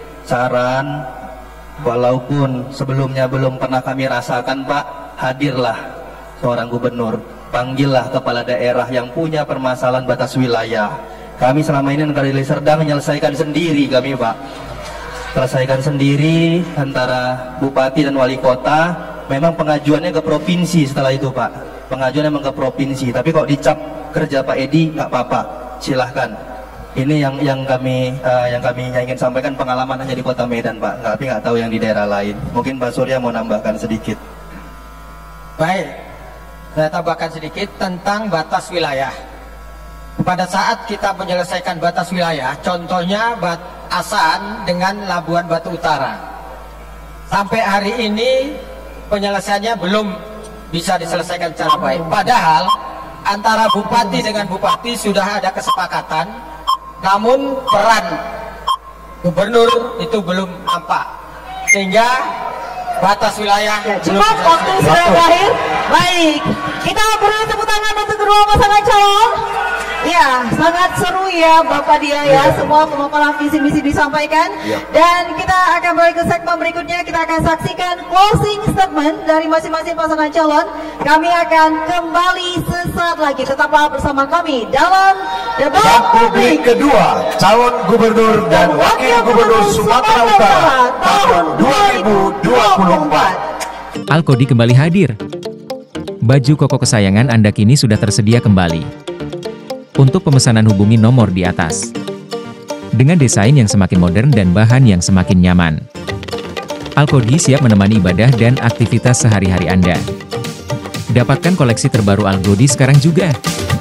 saran, walaupun sebelumnya belum pernah kami rasakan Pak, hadirlah seorang gubernur, panggillah kepala daerah yang punya permasalahan batas wilayah. Kami selama ini negara Deli Serdang menyelesaikan sendiri kami Pak, selesaikan sendiri antara bupati dan wali kota. Memang pengajuannya ke provinsi setelah itu Pak, pengajuannya memang ke provinsi. Tapi kalau dicap kerja Pak Edi nggak apa-apa, silahkan. Ini yang kami ingin sampaikan, pengalaman hanya di kota Medan Pak, tapi nggak tahu yang di daerah lain. Mungkin Pak Surya mau nambahkan sedikit. Baik, saya tambahkan sedikit tentang batas wilayah. Pada saat kita menyelesaikan batas wilayah, contohnya Asan dengan Labuan Batu Utara, sampai hari ini penyelesaiannya belum bisa diselesaikan secara baik. Padahal antara bupati dengan bupati sudah ada kesepakatan, namun peran gubernur itu belum nampak, sehingga batas wilayah Cukup, waktu sudah berakhir. Baik, kita beri tepuk tangan untuk kedua pasangan calon. Ya, sangat seru ya Bapak dia ya, semua pemaparan visi misi disampaikan. Dan kita akan balik ke segmen berikutnya, kita akan saksikan closing statement dari masing-masing pasangan calon. Kami akan kembali sesaat lagi, tetaplah bersama kami dalam debat publik kedua calon gubernur dan wakil gubernur Sumatera Utara tahun 2024. Alkodi kembali hadir. Baju koko kesayangan Anda kini sudah tersedia kembali. Untuk pemesanan hubungi nomor di atas. Dengan desain yang semakin modern dan bahan yang semakin nyaman, Alkodi siap menemani ibadah dan aktivitas sehari-hari Anda. Dapatkan koleksi terbaru Alkodi sekarang juga.